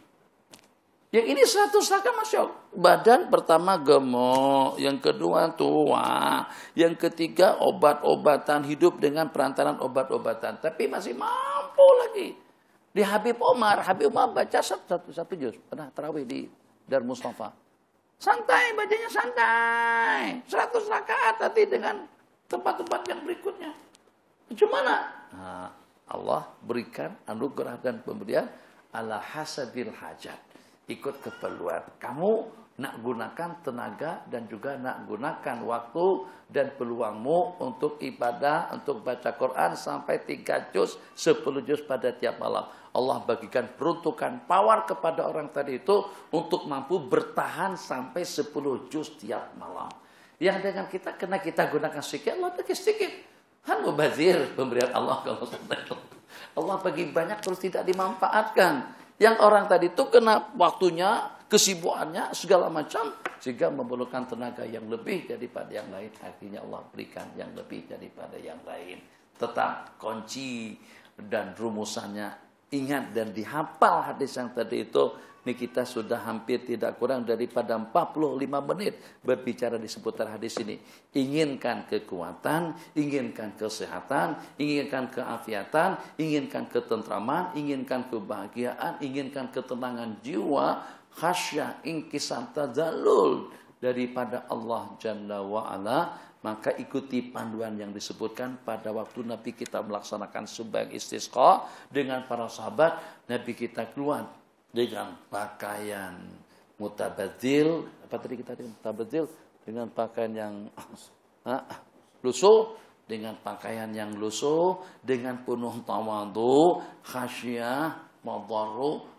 Yang ini seratus rakaat masya Allah. Badan pertama gemuk, yang kedua tua, yang ketiga obat-obatan, hidup dengan perantaran obat-obatan. Tapi masih mampu lagi. Di Habib Omar, Habib Omar baca satu, satu juz. Pernah tarawih di Dar Mustafa. Santai, bacanya santai. seratus rakaat nanti dengan tempat-tempat yang berikutnya. Bagaimana? Nah, Allah berikan anugerah dan pemberian ala hasabil hajat. Ikut keperluan. Kamu nak gunakan tenaga dan juga nak gunakan waktu dan peluangmu untuk ibadah, untuk baca Quran sampai tiga juz, sepuluh juz pada tiap malam. Allah bagikan peruntukan power kepada orang tadi itu untuk mampu bertahan sampai sepuluh juz tiap malam. Yang dengan kita, kena kita gunakan sedikit, Allah bagi sedikit. Han mubazir, pemberian Allah kalau sampai Allah bagi banyak terus tidak dimanfaatkan. Yang orang tadi itu kena waktunya, kesibukannya, segala macam. Sehingga memerlukan tenaga yang lebih daripada yang lain. Akhirnya Allah berikan yang lebih daripada yang lain. Tetap kunci dan rumusannya. Ingat dan dihafal hadis yang tadi itu. Ini kita sudah hampir tidak kurang daripada empat puluh lima menit berbicara di seputar hadis ini. Inginkan kekuatan, inginkan kesehatan, inginkan keafiatan, inginkan ketentraman, inginkan kebahagiaan, inginkan ketenangan jiwa, khasyah, ingkisan, tadzallul daripada Allah Jalla wa'ala. Maka ikuti panduan yang disebutkan pada waktu Nabi kita melaksanakan sembahyang istisqa dengan para sahabat. Nabi kita keluar dengan pakaian mutabadzil, apa tadi kita dengan mutabadzil, dengan pakaian yang ah, lusuh, dengan pakaian yang lusuh, dengan penuh tawadhu, khasyah, madarru,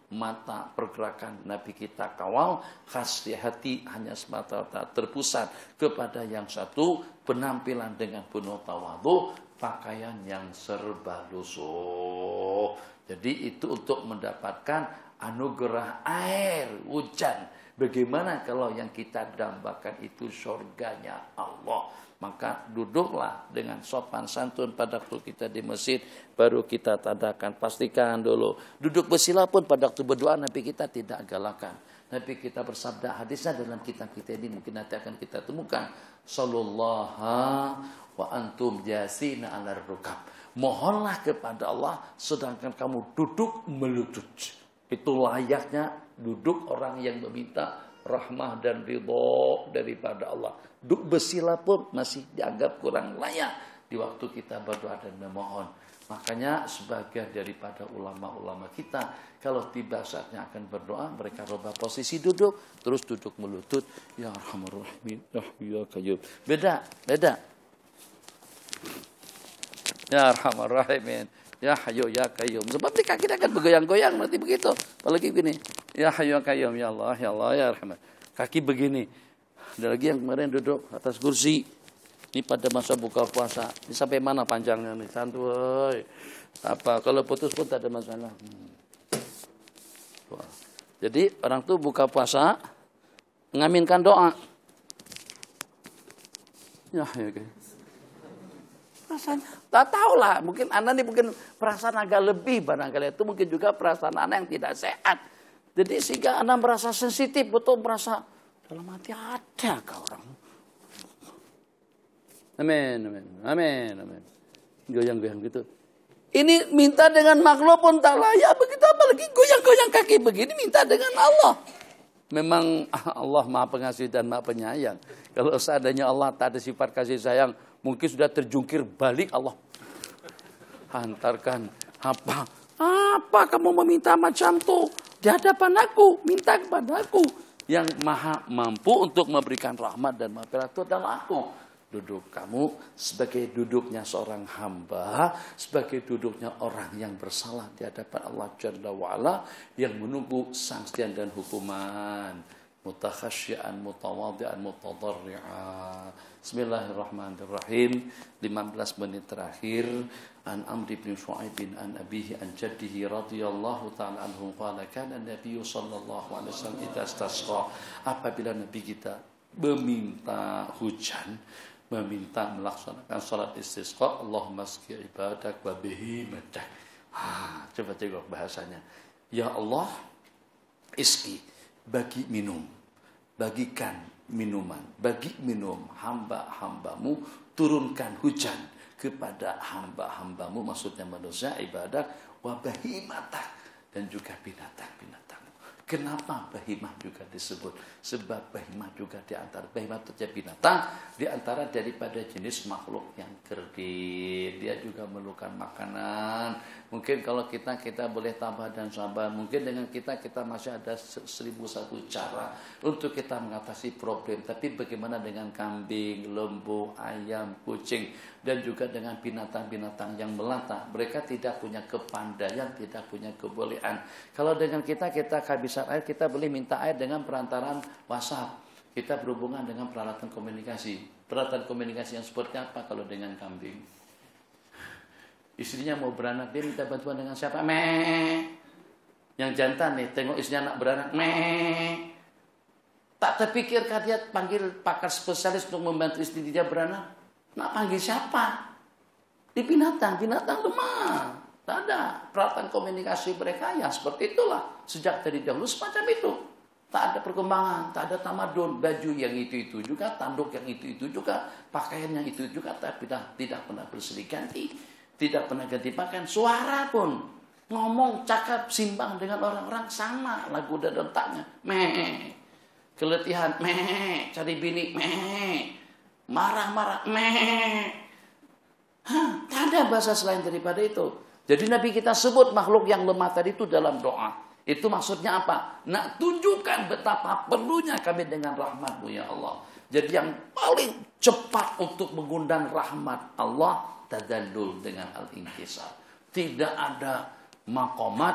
mata pergerakan Nabi kita kawal, khas di hati hanya semata-mata terpusat kepada yang satu, penampilan dengan penuh tawadhu, pakaian yang serba lusuh. Jadi itu untuk mendapatkan anugerah air, hujan. Bagaimana kalau yang kita dambakan itu surganya Allah? Maka duduklah dengan sopan santun pada waktu kita di masjid, baru kita tadakan. Pastikan dulu. Duduk bersila pun pada waktu berdoa Nabi kita tidak galakan. Nabi kita bersabda, hadisnya dalam kitab kita ini mungkin nanti akan kita temukan. Sallallahu wa antum jasina ala rukab. Mohonlah kepada Allah sedangkan kamu duduk melutut. Itu layaknya duduk orang yang meminta rahmah dan ridho daripada Allah. Duduk bersila pun masih dianggap kurang layak di waktu kita berdoa dan memohon. Makanya sebagian daripada ulama-ulama kita kalau tiba saatnya akan berdoa, mereka rubah posisi duduk, terus duduk melutut. Ya Arhamar Rahimin, ya Qayyum. Beda, beda. Ya Arhamar Rahimin, ya Hayyu ya Qayyum. Sebab di kaki akan bergoyang-goyang nanti begitu. Apalagi begini. Ya Hayyu ya Qayyum, ya Allah, ya Allah, ya Rahman. Kaki begini. Ada lagi yang kemarin duduk atas kursi. Ini pada masa buka puasa. Ini sampai mana panjangnya nih? Santuy. Apa? Kalau putus pun tak ada masalah. Hmm. Jadi orang tuh buka puasa mengaminkan doa. Ya, ya, ya. Rasanya tak tahu lah. Mungkin anda nih mungkin perasaan agak lebih barangkali itu mungkin juga perasaan anda yang tidak sehat. Jadi sehingga anda merasa sensitif, betul merasa dalam hati ada kah orang? Amin, amin, amin, amin. Goyang-goyang gitu. Ini minta dengan makhluk pun tak layak. Begitu apalagi goyang-goyang kaki begini minta dengan Allah. Memang Allah Maha Pengasih dan Maha Penyayang. Kalau seandainya Allah tak ada sifat kasih sayang, mungkin sudah terjungkir balik Allah. Hantarkan apa? Apa kamu meminta macam tu? Di hadapan aku, minta kepada aku. Yang maha mampu untuk memberikan rahmat dan maghfirah itu adalah aku. Duduk kamu sebagai duduknya seorang hamba, sebagai duduknya orang yang bersalah di hadapan Allah Jalla wa'ala, yang menunggu sanksian dan hukuman. Mutakhasyian, mutawadhi'an, mutadarri'an. Bismillahirrahmanirrahim. lima belas menit terakhir. An Amr bin Shu'aib an abihi an jaddihi radhiyallahu ta'ala anhu qala kana Nabi sallallahu alaihi wasallam idza istasqa, apabila Nabi kita meminta hujan, meminta melaksanakan salat istisqa, Allahumma asqi ibadak wa bihimatak. Ha, coba tengok bahasanya. Ya Allah, iski, bagi minum, bagikan minuman, bagi minum hamba-hambamu, turunkan hujan kepada hamba-hambamu, maksudnya manusia, ibadah, wa bahimatak, dan juga binatang-binatang. Kenapa bahimah juga disebut? Sebab bahimah juga diantara, bahimah itu binatang, diantara daripada jenis makhluk yang kerdil. Dia juga memerlukan makanan. Mungkin kalau kita, kita boleh tambah dan sabar. Mungkin dengan kita, kita masih ada seribu satu cara untuk kita mengatasi problem. Tapi bagaimana dengan kambing, lembu, ayam, kucing, dan juga dengan binatang-binatang yang melata. Mereka tidak punya kepandaian, tidak punya kebolehan. Kalau dengan kita, kita kehabisan air, kita boleh minta air dengan perantaraan WhatsApp. Kita berhubungan dengan peralatan komunikasi. Peralatan komunikasi yang seperti apa kalau dengan kambing? Istrinya mau beranak, dia minta bantuan dengan siapa? Meh. Yang jantan nih, tengok istrinya anak beranak. Meh. Tak terpikirkah dia panggil pakar spesialis untuk membantu istri dia beranak? Nak panggil siapa? Di binatang, binatang lemah. Tak ada peralatan komunikasi mereka ya seperti itulah. Sejak dari dahulu semacam itu. Tak ada perkembangan, tak ada tamadun. Baju yang itu-itu juga, tanduk yang itu-itu juga, pakaian yang itu juga, tapi tidak, tidak pernah berselih ganti. Tidak pernah ganti pakaian. Suara pun ngomong, cakap, simbang dengan orang-orang sama. Lagu dan dentaknya. Meh. Keletihan. Meh. Cari bini. Meh. Marah-marah. Meh. Hah, tak ada bahasa selain daripada itu. Jadi Nabi kita sebut makhluk yang lemah tadi itu dalam doa. Itu maksudnya apa? Nak tunjukkan betapa perlunya kami dengan rahmat-Mu ya Allah. Jadi yang paling cepat untuk mengundang rahmat Allah, tadallul dengan al-inkisar. Tidak ada makomat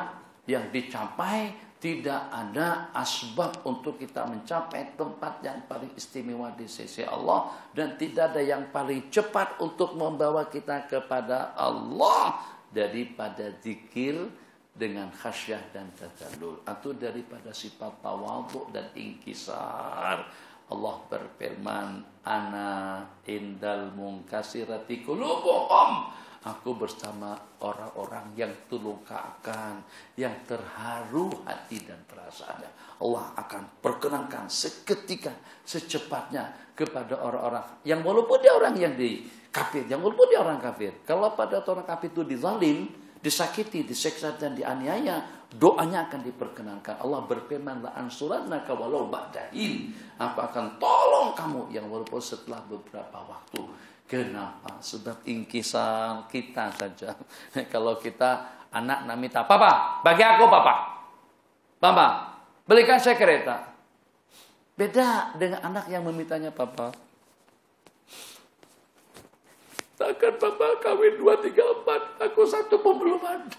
yang dicapai, tidak ada asbab untuk kita mencapai tempat yang paling istimewa di sisi Allah, dan tidak ada yang paling cepat untuk membawa kita kepada Allah daripada zikir dengan khasyah dan tadallul, atau daripada sifat tawadhu dan inkisar. Allah berfirman, ana indal munkasirati qulubuhum, aku bersama orang-orang yang terlukakan, yang terharu hati dan perasaannya. Allah akan perkenankan seketika, secepatnya kepada orang-orang yang walaupun dia orang yang di kafir, yang walaupun dia orang kafir. Kalau pada orang kafir itu dizalim, disakiti, diseksa dan dianiaya, doanya akan diperkenankan. Allah berfirman, la ansurannaka walau ba'dahin, aku akan tolong kamu yang walaupun setelah beberapa waktu. Kenapa? Sebab inkisar kita saja. Kalau kita anak nak minta, papa, bagi aku papa, papa, belikan saya kereta. Beda dengan anak yang memintanya, papa, takkan papa kawin dua, tiga, empat, aku satu pun belum ada.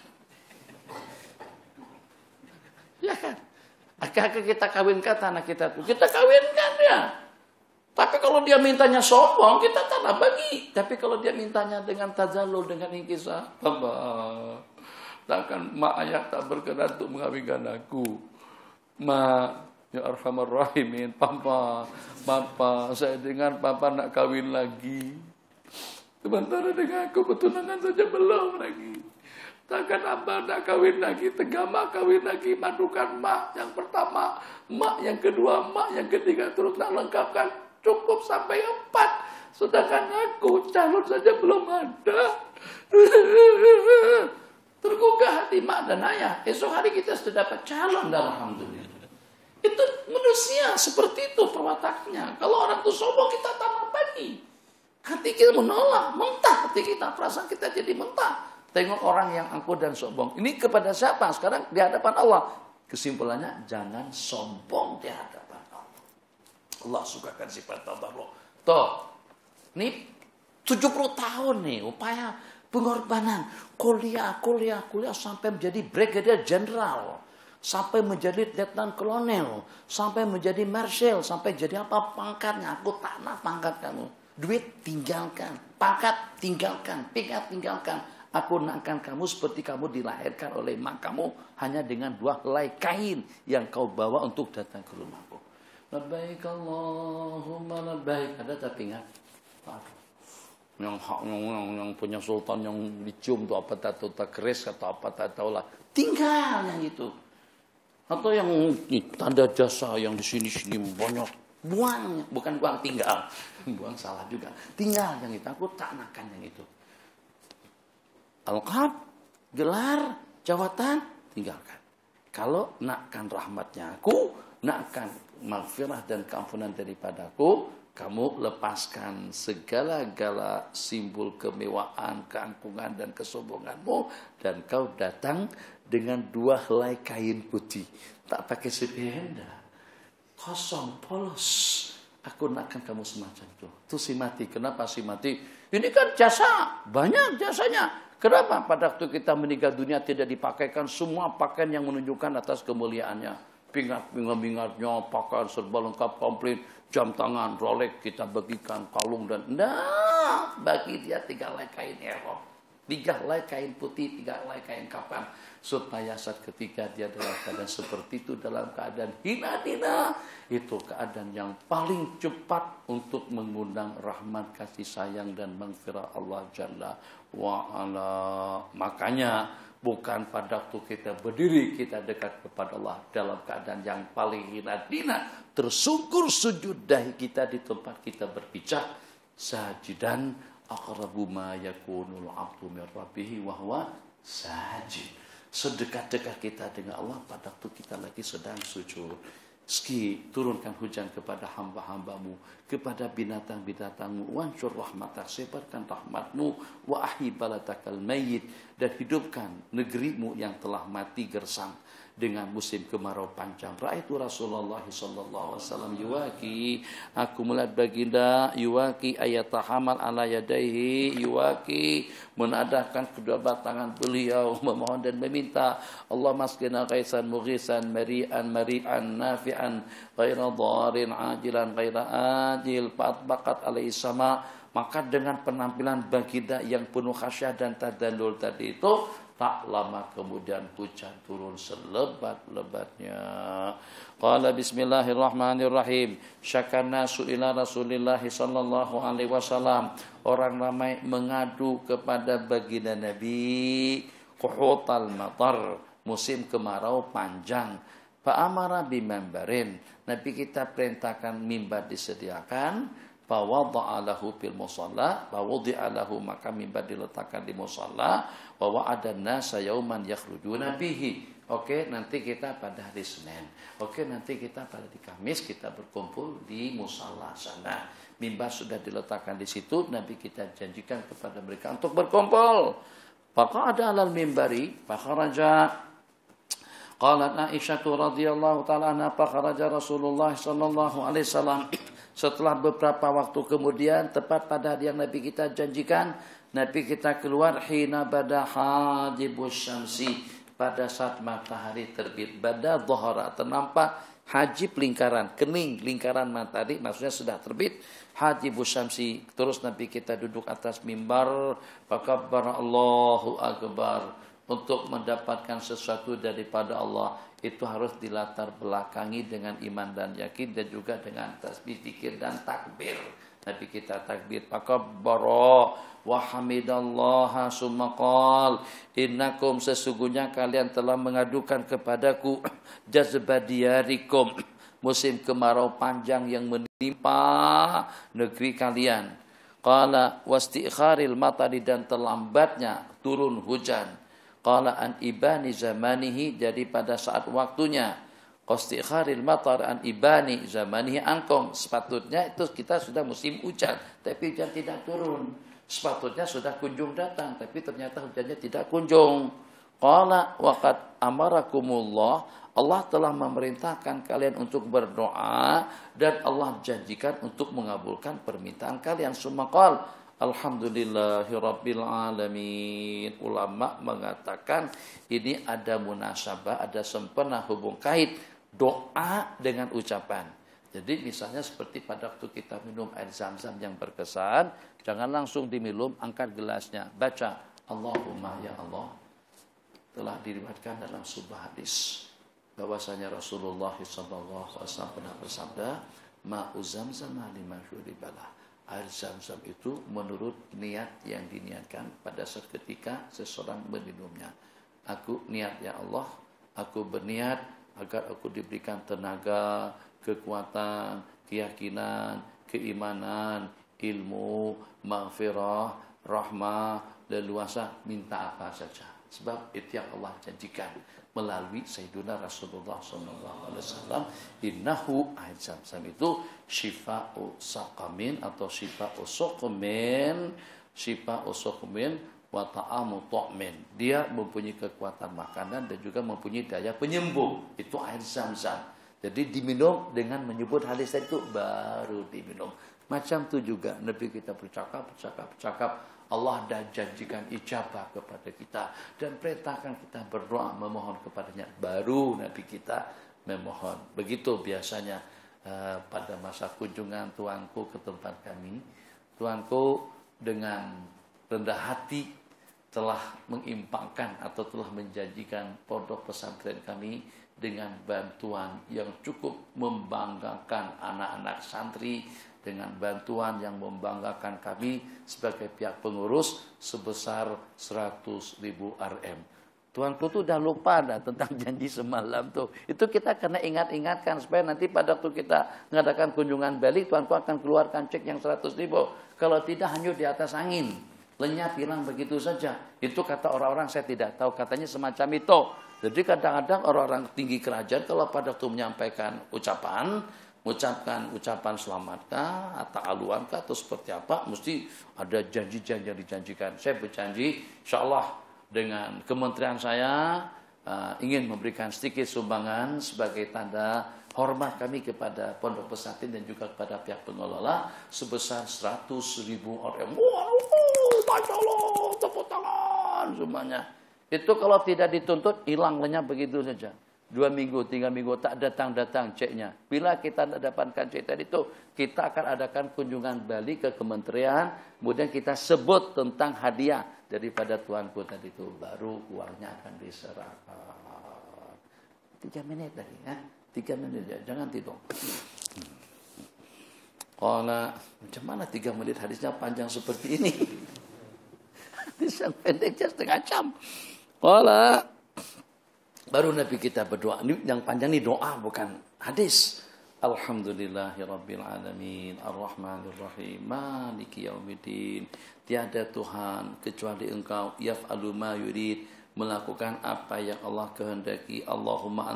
Ya kan? Akhirnya kita kawinkan anak kita tuh, kita kawinkan dia. Tapi kalau dia mintanya sombong, kita tanah bagi. Tapi kalau dia mintanya dengan tazallul, dengan inkisar, papa, takkan mak ayah tak berkenan untuk mengawinkan aku. Ma, ya arhamar rahimin, papa, papa, saya dengan papa nak kawin lagi. Sementara dengan aku bertunangan saja belum lagi. Takkan abah nak kawin lagi, tegama kawin lagi, madukan mak yang pertama, mak yang kedua, mak yang ketiga, terus nak lengkapkan. Cukup sampai empat. Sedangkan aku calon saja belum ada. Tergugah hati mak dan ayah. Esok hari kita sudah dapat calon, dan alhamdulillah. Itu manusia seperti itu perwatakannya. Kalau orang itu sombong, kita tambah bagi. Hati kita menolak, mentah hati kita, perasaan kita jadi mentah. Tengok orang yang angkuh dan sombong. Ini kepada siapa? Sekarang di hadapan Allah. Kesimpulannya, jangan sombong di hadapan Allah. Sukakan sifat tadarruh. Tuh, ini tujuh puluh tahun nih upaya pengorbanan, kuliah, kuliah, kuliah sampai menjadi brigadier jenderal, sampai menjadi letnan kolonel, sampai menjadi marshal, sampai jadi apa pangkatnya? Aku tanah pangkat kamu. Duit tinggalkan, pangkat tinggalkan, pangkat tinggalkan. Aku nakkan kamu seperti kamu dilahirkan oleh mak kamu hanya dengan dua helai kain yang kau bawa untuk datang ke rumahku. Labbaik Allahumma labbaik. Ada tapi ingat, yang hak yang, yang, yang punya sultan yang dicium tuh apa tahu tak keris atau apa tak tahu lah, tinggal yang itu. Atau yang tanda jasa yang di sini sini banyak, buang, bukan buang tinggal, buang salah juga, tinggal yang itu. Aku tak nakan yang itu. Alqab, gelar, jawatan, tinggalkan. Kalau nakkan rahmatnya aku, nakkan maghfirah dan keampunan daripadaku, kamu lepaskan segala-gala simbol kemewahan, keangkuhan dan kesombonganmu, dan kau datang dengan dua helai kain putih, tak pakai sepeda, kosong, polos. Aku nakkan kamu semacam itu. Itu si mati. Kenapa si mati? Ini kan jasa, banyak jasanya. Kenapa pada waktu kita meninggal dunia tidak dipakaikan semua pakaian yang menunjukkan atas kemuliaannya? Pingat-pingat-pingatnya, pakaian serba lengkap, komplit, jam tangan, Rolex, kita bagikan kalung dan nah, bagi dia tiga helai kain erok, tiga helai kain putih, tiga helai kain kapan, supaya saat ketika dia dalam keadaan seperti itu, dalam keadaan hina-hina, itu keadaan yang paling cepat untuk mengundang rahmat, kasih sayang dan maghfirah Allah Jalla wa'ala. Makanya bukan pada waktu kita berdiri, kita dekat kepada Allah dalam keadaan yang paling hina-hina, tersungkur sujud dahi kita di tempat kita berpijak, sajidan aqrabu ma yakunul abdu min rabbih wa huwa sajid. Sedekat-dekat kita dengan Allah pada waktu kita lagi sedang sujud. Ski, turunkan hujan kepada hamba-hambamu, kepada binatang-binatangmu, wansur rahmatak, sebarkan rahmatmu, wa ahyi balatakal mayyit, dan hidupkan negerimu yang telah mati gersang dengan musim kemarau panjang. Ra'aitu Rasulullah sallallahu alaihi wasallam yuwaki, aku melihat baginda yuwaki ayatahamal ala yadaihi, yuwaki menadahkan kedua tangan beliau memohon dan meminta, Allah maskina qaisan mughisan mari'an mari'an nafi'an ghaira dharin ajilan ghaira ajil fa'atbaqat alaihi sama. Maka dengan penampilan baginda yang penuh khasyah dan tadallul tadi itu, tak lama kemudian hujan turun selebat-lebatnya. Qala bismillahirrahmanirrahim. Syakanasu ila Rasulillah sallallahu alaihi wasallam. Orang ramai mengadu kepada baginda Nabi quhutal matar, musim kemarau panjang. Fa amara bimambarin. Nabi kita perintahkan mimbar disediakan. Fa wada'a lahu fil musalla, fa wudi'a lahu, maka mimbar diletakkan di musalla. Wa wa'adan nasa yauman yakhrujuna bihi. Oke, nanti kita pada hari Senin. Oke, nanti kita pada di Kamis kita berkumpul di musalla sana. Mimbar sudah diletakkan di situ, Nabi kita janjikan kepada mereka untuk berkumpul. Faqa'ada 'alal mimbari fa kharaja. Qalat Aisyah radhiyallahu ta'ala anha fa kharaja Rasulullah sallallahu alaihi wasallam. Setelah beberapa waktu kemudian, tepat pada hari yang Nabi kita janjikan, Nabi kita keluar hina bada hajibus syamsi, pada saat matahari terbit. Bada dhahara, ternampak hajib lingkaran, kening lingkaran matahari, maksudnya sudah terbit. Hajibus syamsi, terus Nabi kita duduk atas mimbar, fakabbara Allahu akbar. Untuk mendapatkan sesuatu daripada Allah, itu harus dilatar belakangi dengan iman dan yakin, dan juga dengan tasbih, zikir dan takbir. Nabi kita takbir, fakabbara wa hamidallaha summa qala innakum, sesungguhnya kalian telah mengadukan kepadaku jazbadiyarikum, musim kemarau panjang yang menimpa negeri kalian. Qala wastikharil matari, dan terlambatnya turun hujan. Qala an ibani zamanihi, jadi pada saat waktunya. Qastikharil matar an ibani zamanihi angkong, sepatutnya itu kita sudah musim hujan, tapi hujan tidak turun. Sepatutnya sudah kunjung datang, tapi ternyata hujannya tidak kunjung. Qala waqad amarakumullah, Allah telah memerintahkan kalian untuk berdoa, dan Allah janjikan untuk mengabulkan permintaan kalian. Summa qala alhamdulillahirabbil alamin. Ulama mengatakan ini ada munasabah, ada sempena hubung kait doa dengan ucapan. Jadi misalnya seperti pada waktu kita minum air zam-zam yang berkesan, jangan langsung diminum, angkat gelasnya, baca Allahumma ya Allah. Telah diriwayatkan dalam sebuah hadis bahwasanya Rasulullah sallallahu alaihi wasallam pernah bersabda, ma'u zamzam lima syuribalah. Air zam-zam itu menurut niat yang diniatkan pada saat ketika seseorang meminumnya. Aku niat ya Allah, aku berniat agar aku diberikan tenaga, kekuatan, keyakinan, keimanan, ilmu, maghfirah, rahmah, leluasa, minta apa saja. Sebab itu yang Allah janjikan melalui Sayyiduna Rasulullah sallallahu alaihi wasallam. Innahu, air zam-zam itu syifa'u saqamin atau syifa'u suqmin, syifa'u suqmin wa ta'amu tu'min. Dia mempunyai kekuatan makanan dan juga mempunyai daya penyembuh. Itu air zam-zam. Jadi diminum dengan menyebut hadis itu baru diminum. Macam itu juga Nabi kita bercakap, bercakap, bercakap. Allah dah janjikan ijabah kepada kita dan perintahkan kita berdoa memohon kepadanya, baru Nabi kita memohon. Begitu biasanya uh, pada masa kunjungan tuanku ke tempat kami, tuanku dengan rendah hati telah mengimpakkan atau telah menjanjikan pondok pesantren kami dengan bantuan yang cukup membanggakan anak-anak santri, dengan bantuan yang membanggakan kami sebagai pihak pengurus sebesar seratus ribu R M. Tuanku tuh udah lupa dah tentang janji semalam tuh. Itu kita kena ingat-ingatkan supaya nanti pada waktu kita mengadakan kunjungan balik, tuanku akan keluarkan cek yang seratus ribu. Kalau tidak hanyut di atas angin. lenyap, hilang begitu saja. Itu kata orang-orang, saya tidak tahu, katanya semacam itu. Jadi kadang-kadang orang-orang tinggi kerajaan kalau pada waktu menyampaikan ucapan, mengucapkan ucapan selamatkah, atau aluankah, atau seperti apa, mesti ada janji-janji yang dijanjikan. Saya berjanji, insya Allah dengan kementerian saya uh, ingin memberikan sedikit sumbangan sebagai tanda hormat kami kepada pondok pesantren dan juga kepada pihak pengelola sebesar seratus ribu orang. Wow, Masya Allah, tepuk tangan semuanya. Itu kalau tidak dituntut, hilang lenyap begitu saja. Dua minggu, tiga minggu, tak datang-datang ceknya. Bila kita tidak dapatkan cek tadi itu, kita akan adakan kunjungan balik ke kementerian, kemudian kita sebut tentang hadiah daripada tuanku tadi itu. Baru uangnya akan diserahkan. Tiga menit lagi, ya. Tiga menit, ya. Jangan tidur. Kalau macam mana tiga menit hadisnya panjang seperti ini? Hadis yang pendeknya setengah jam. Kalau baru Nabi kita berdoa. Ini yang panjang ini doa, bukan hadis. Alhamdulillahirabbil alamin, arrahmanirrahim, maliki yaumiddin. Tiada Tuhan kecuali Engkau, yaf'alu ma yurid, melakukan apa yang Allah kehendaki. Allahumma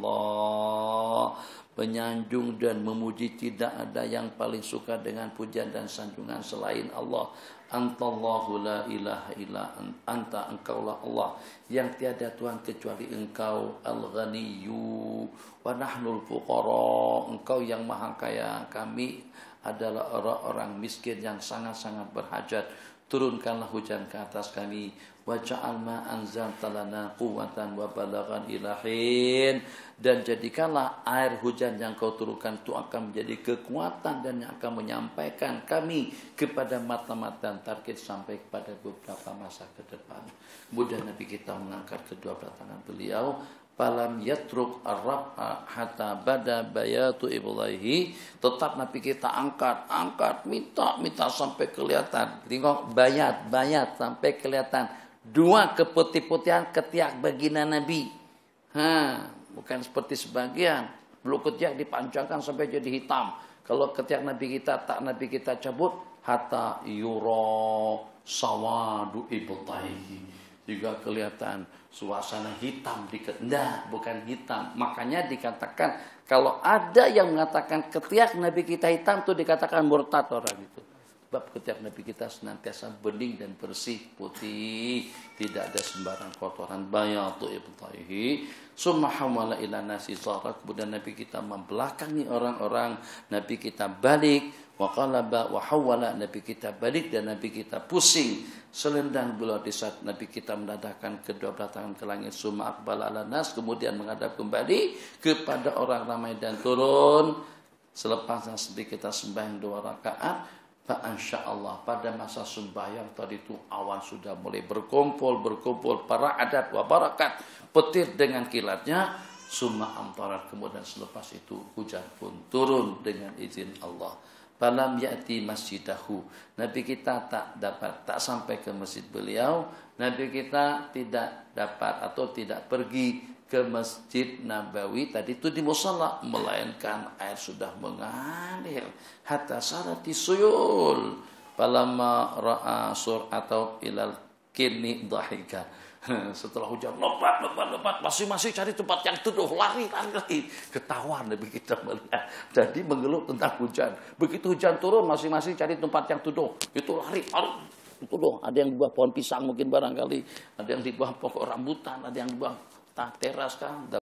antallah, menyanjung dan memuji, tidak ada yang paling suka dengan pujian dan sanjungan selain Allah. Antallahu la ilaha illa anta, engkaulah Allah yang tiada Tuhan kecuali Engkau. Al-Ghaniyyu wa nahnul fuqara, Engkau yang maha kaya, kami adalah orang-orang miskin yang sangat-sangat berhajat. Turunkanlah hujan ke atas kami. Waja'al ma anzalta lana quwwatan wa balaghan ilahin, dan jadikanlah air hujan yang kau turunkan itu akan menjadi kekuatan dan yang akan menyampaikan kami kepada mata-mata target sampai kepada beberapa masa ke depan. Kemudian Nabi kita mengangkat kedua belah tangan beliau. Falam yatruk ar-rab'a hatta bada bayatu iblaihi, tetap Nabi kita angkat, angkat, minta, minta sampai kelihatan. Tengok, bayat, bayat sampai kelihatan. Dua keputih-putihan ketiak baginda Nabi. Ha, bukan seperti sebagian. Belum ketiak dipanjangkan sampai jadi hitam. Kalau ketiak Nabi kita tak Nabi kita cabut, hatta yura sawadu ibtaihi, juga kelihatan suasana hitam di kendah, bukan hitam. Makanya dikatakan kalau ada yang mengatakan ketiak Nabi kita hitam, itu dikatakan murtad orang itu. Sebab ketiak Nabi kita senantiasa bening dan bersih, putih, tidak ada sembarang kotoran. Bayatu ibtaihi summa hawala ila nasi zahra, kemudian Nabi kita membelakangi orang-orang. Nabi kita balik, wa qalaba wa hawala, Nabi kita balik dan Nabi kita pusing selendang beliau di saat Nabi kita mendadahkan kedua belah tangan ke langit. Summa aqbala ala nas, kemudian menghadap kembali kepada orang ramai dan turun. Selepas sedikit kita sembahyang dua rakaat, Insyaallah pada masa sembahyang tadi itu awan sudah mulai berkumpul, berkumpul para adat wa barakat, petir dengan kilatnya. Summa amtarat, kemudian selepas itu hujan pun turun dengan izin Allah. Falam ya'ti masjidahu, Nabi kita tak dapat, tak sampai ke masjid beliau. Nabi kita tidak dapat atau tidak pergi ke Masjid Nabawi tadi itu di musalla, melainkan air sudah mengalir hatta sarati suyul. Falamma ra'a sur atau ilal kini dhahika, setelah hujan lebat lebat lebat masing-masing cari tempat yang teduh, lari lari lari. Ketawa Nabi kita melihat, jadi mengeluh tentang hujan. Begitu hujan turun masing-masing cari tempat yang teduh, itu lari lari. Itu loh, ada yang di bawah pohon pisang mungkin barangkali, ada yang di bawah pokok rambutan, ada yang di bawah teras kan.